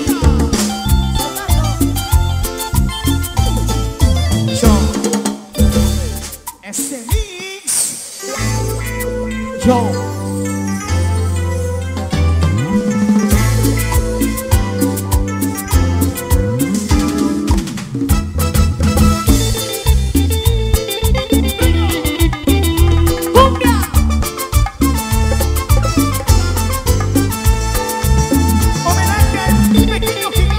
Yo, ese mix. Yo. Homenaje al pequeño gigante.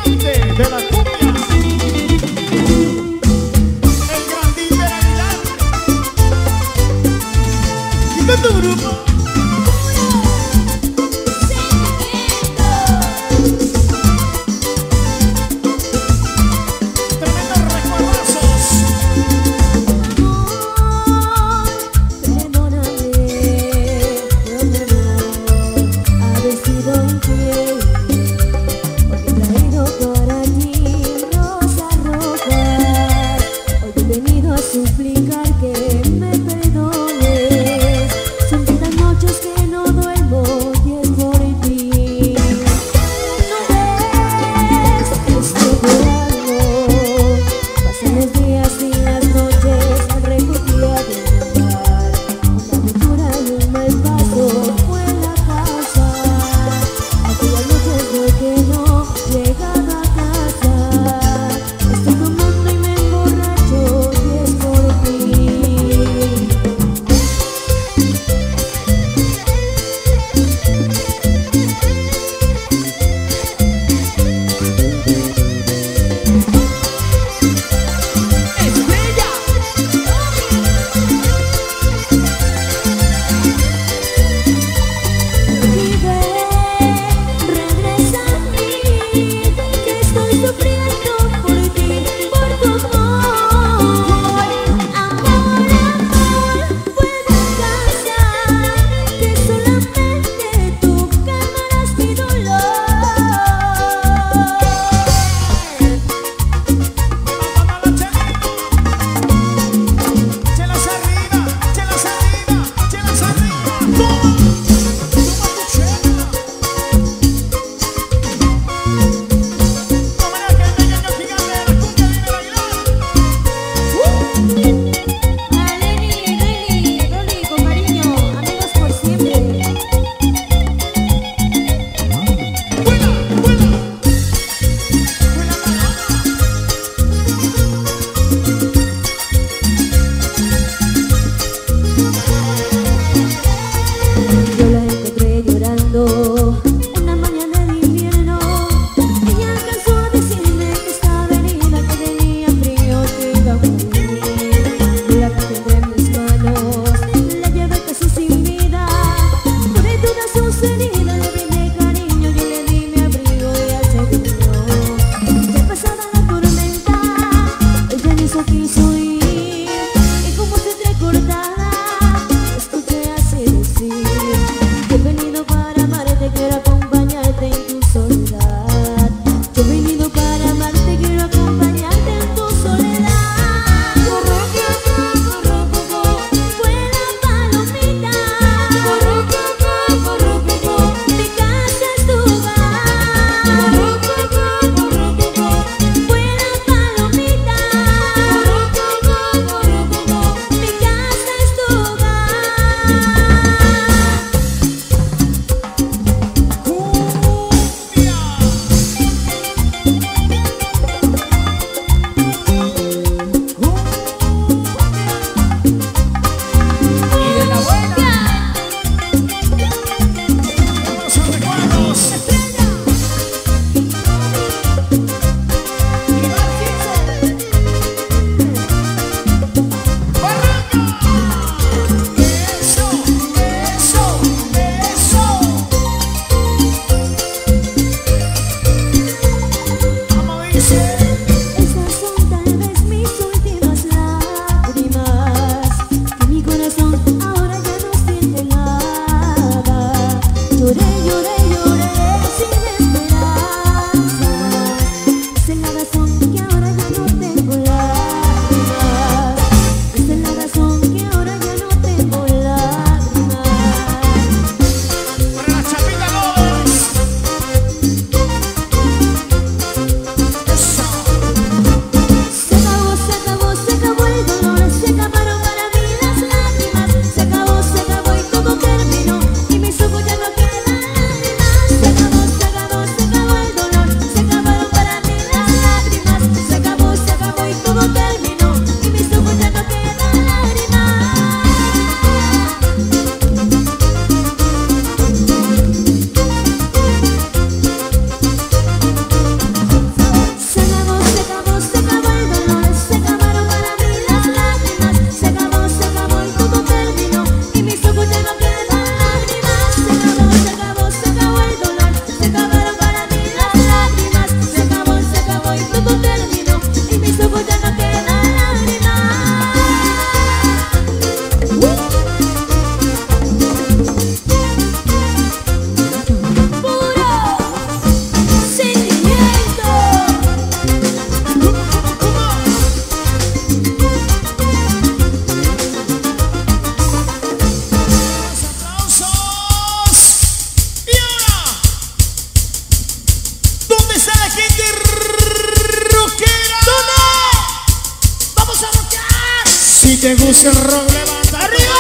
te gusta el rock, levanta arriba.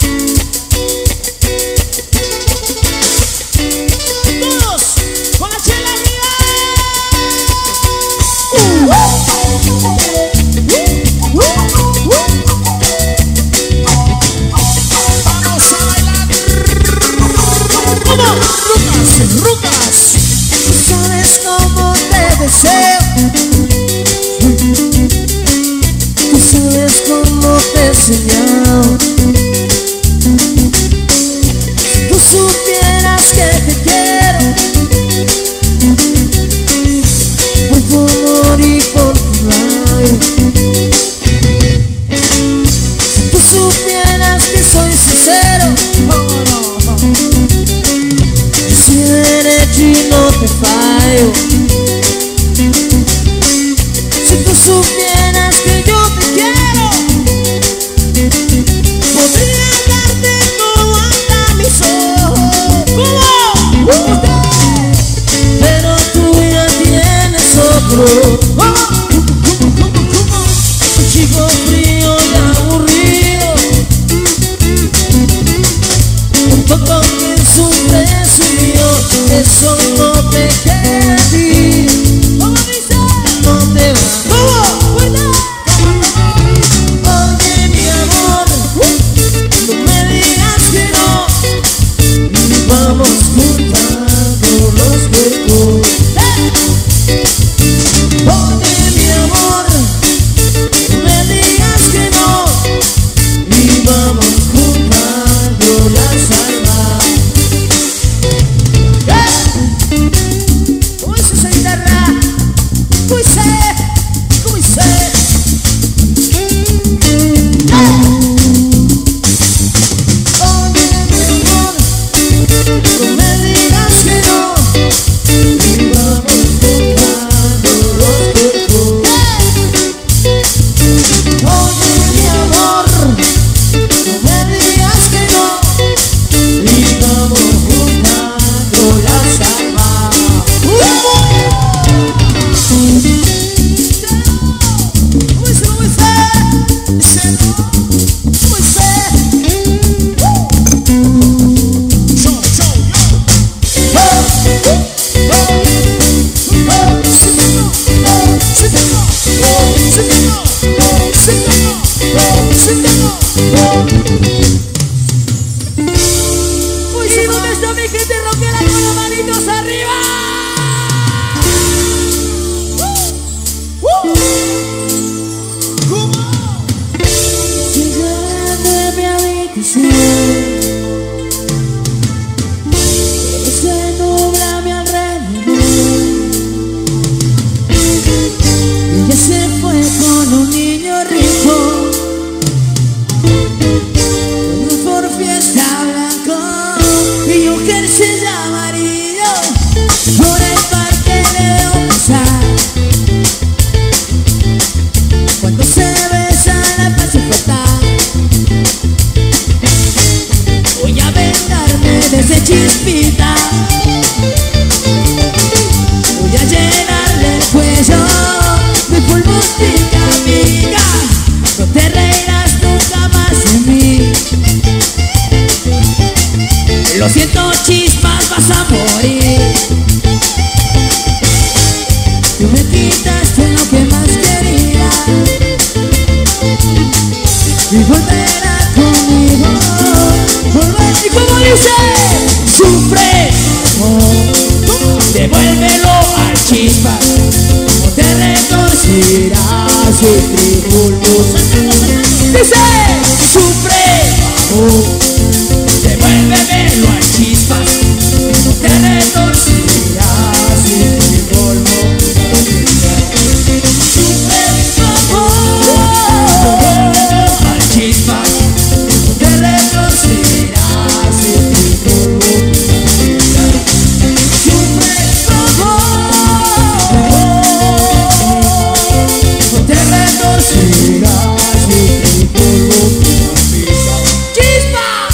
Todos con la chela arriba. Uh, uh, uh, uh. Vamos a bailar. ¿Cómo? Rucas, rucas. Tú sabes cómo te deseo. Tú sabes cómo te he soñado. Tú supieras que te quiero por tu amor y por tu labio. Tú supieras que soy sincero. Si eres y no te fallo. Si tú supieras que yo te quiero, podría darte todo hasta mis ojos. ¿Cómo? Pero tú ya tienes otro. Un chico frío y aburrido, un poco que sufre suyo. Eso no te queda a ti. ¿Cómo dice? No te va. ¿Cómo? Oye, mi amor, no me digas que no. Vamos juntando los cuerpos. Oye, mi amor, no me digas que no. Y vamos juntando las almas. ¿Cómo dice esa guitarra? ¿Cómo dice? ¿Cómo dice? Oye, mi amor, no me digas que no. Y vamos juntando los cuerpos. Oye, mi amor, no me digas que no. Y vamos juntando las almas. ¿Cómo dice? ¿Cómo dice? Dice, ¿cómo dice? Show, show, yo. Uy, si no me está mi gente rockera con las manitos arriba. Llegando a mi habitación, se nubla a mi alrededor. Ella se fue con un niño rico, un Ford Fiesta blanco y un jersey amarillo. Por el parque le veo pasar. Cuando se besan la paso fatal. Voy a vengarme de ese chispita. Voy a llenarle el cuello de pulmostica, amiga. No te reirás nunca más de mí. Lo siento, chispas, vas a morir. Tú me quitaste lo que más quería y volverá conmigo. Volver, y como dice, sufre, oh, devuélvelo al chispas. No te retorcerás el tribulus. Dice, sufre, oh, devuélvemelo al chispas. No te retorcerás el polvo. Sufre, oh, al chispas. No te retorcerás el polvo. Sufre, oh, no te retorcerás el polvo. Chispas.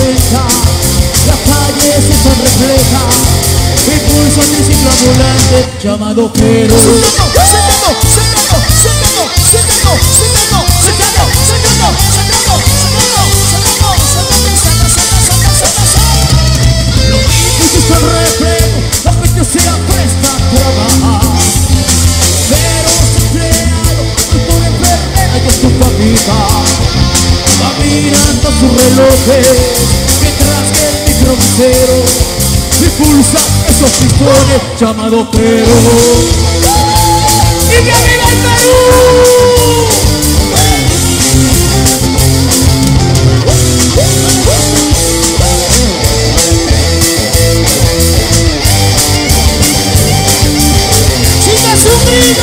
cuenta, la calle se son refleja, impulso un triciclo ambulante llamado Pero. Sentando, sentando, sentando, sentando, sentando, sentando, sentando, sentando, sentando, sentando, sentando, sentando, sentando. Los impulsos son reflejo, la gente se apresta a trabajar, pero se empleado, el pobre enfermera y es su familia, va mirando sus relojes, mientras que el microbusero impulsa esos pistones llamado Pero. ¡Y que viva el Perú! ¡Chicas, un grito!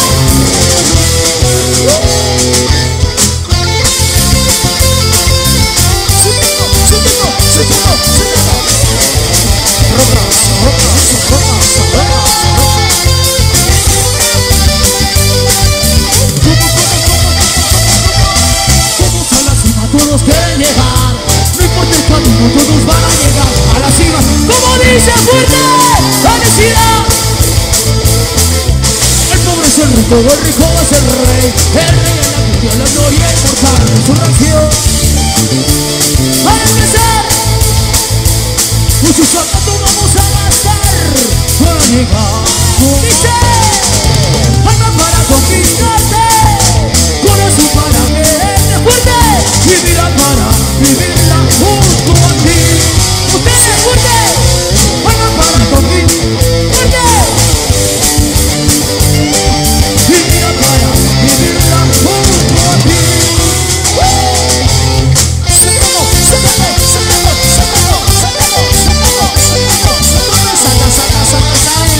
Todos quieren llegar, no importa el camino, todos van a llegar a la cima. ¡Como dice fuerte! ¡La necesidad! El pobre es el rico, el rico es el rey, el rey en la angustia, la gloria inmortal, resurrección. Para empezar, muchos zapatos vamos a gastar para llegar. dice, Alma para conquistarte, corazón para quererte fuerte, y vida para vivirla junto a ti. ustedes fuerte, Alma para conquistarte, y vida para vivirla junto a ti. sentando, sentando, sentando, sentando, sentando, sentando, sentando, sentando, saca, saca, saca, saca.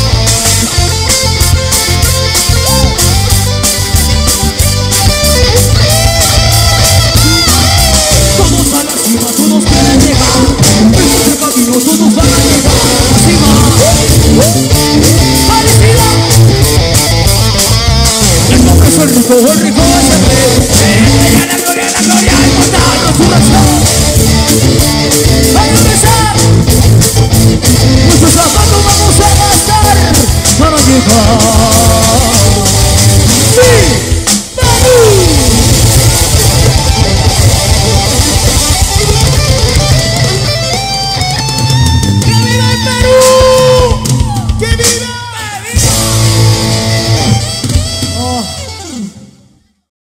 Todos a la cima, todos quieren llegar, en el camino todos van a llegar a la cima. ¡Parecida! El pobre es el rico, el rico es el rey, el rey en la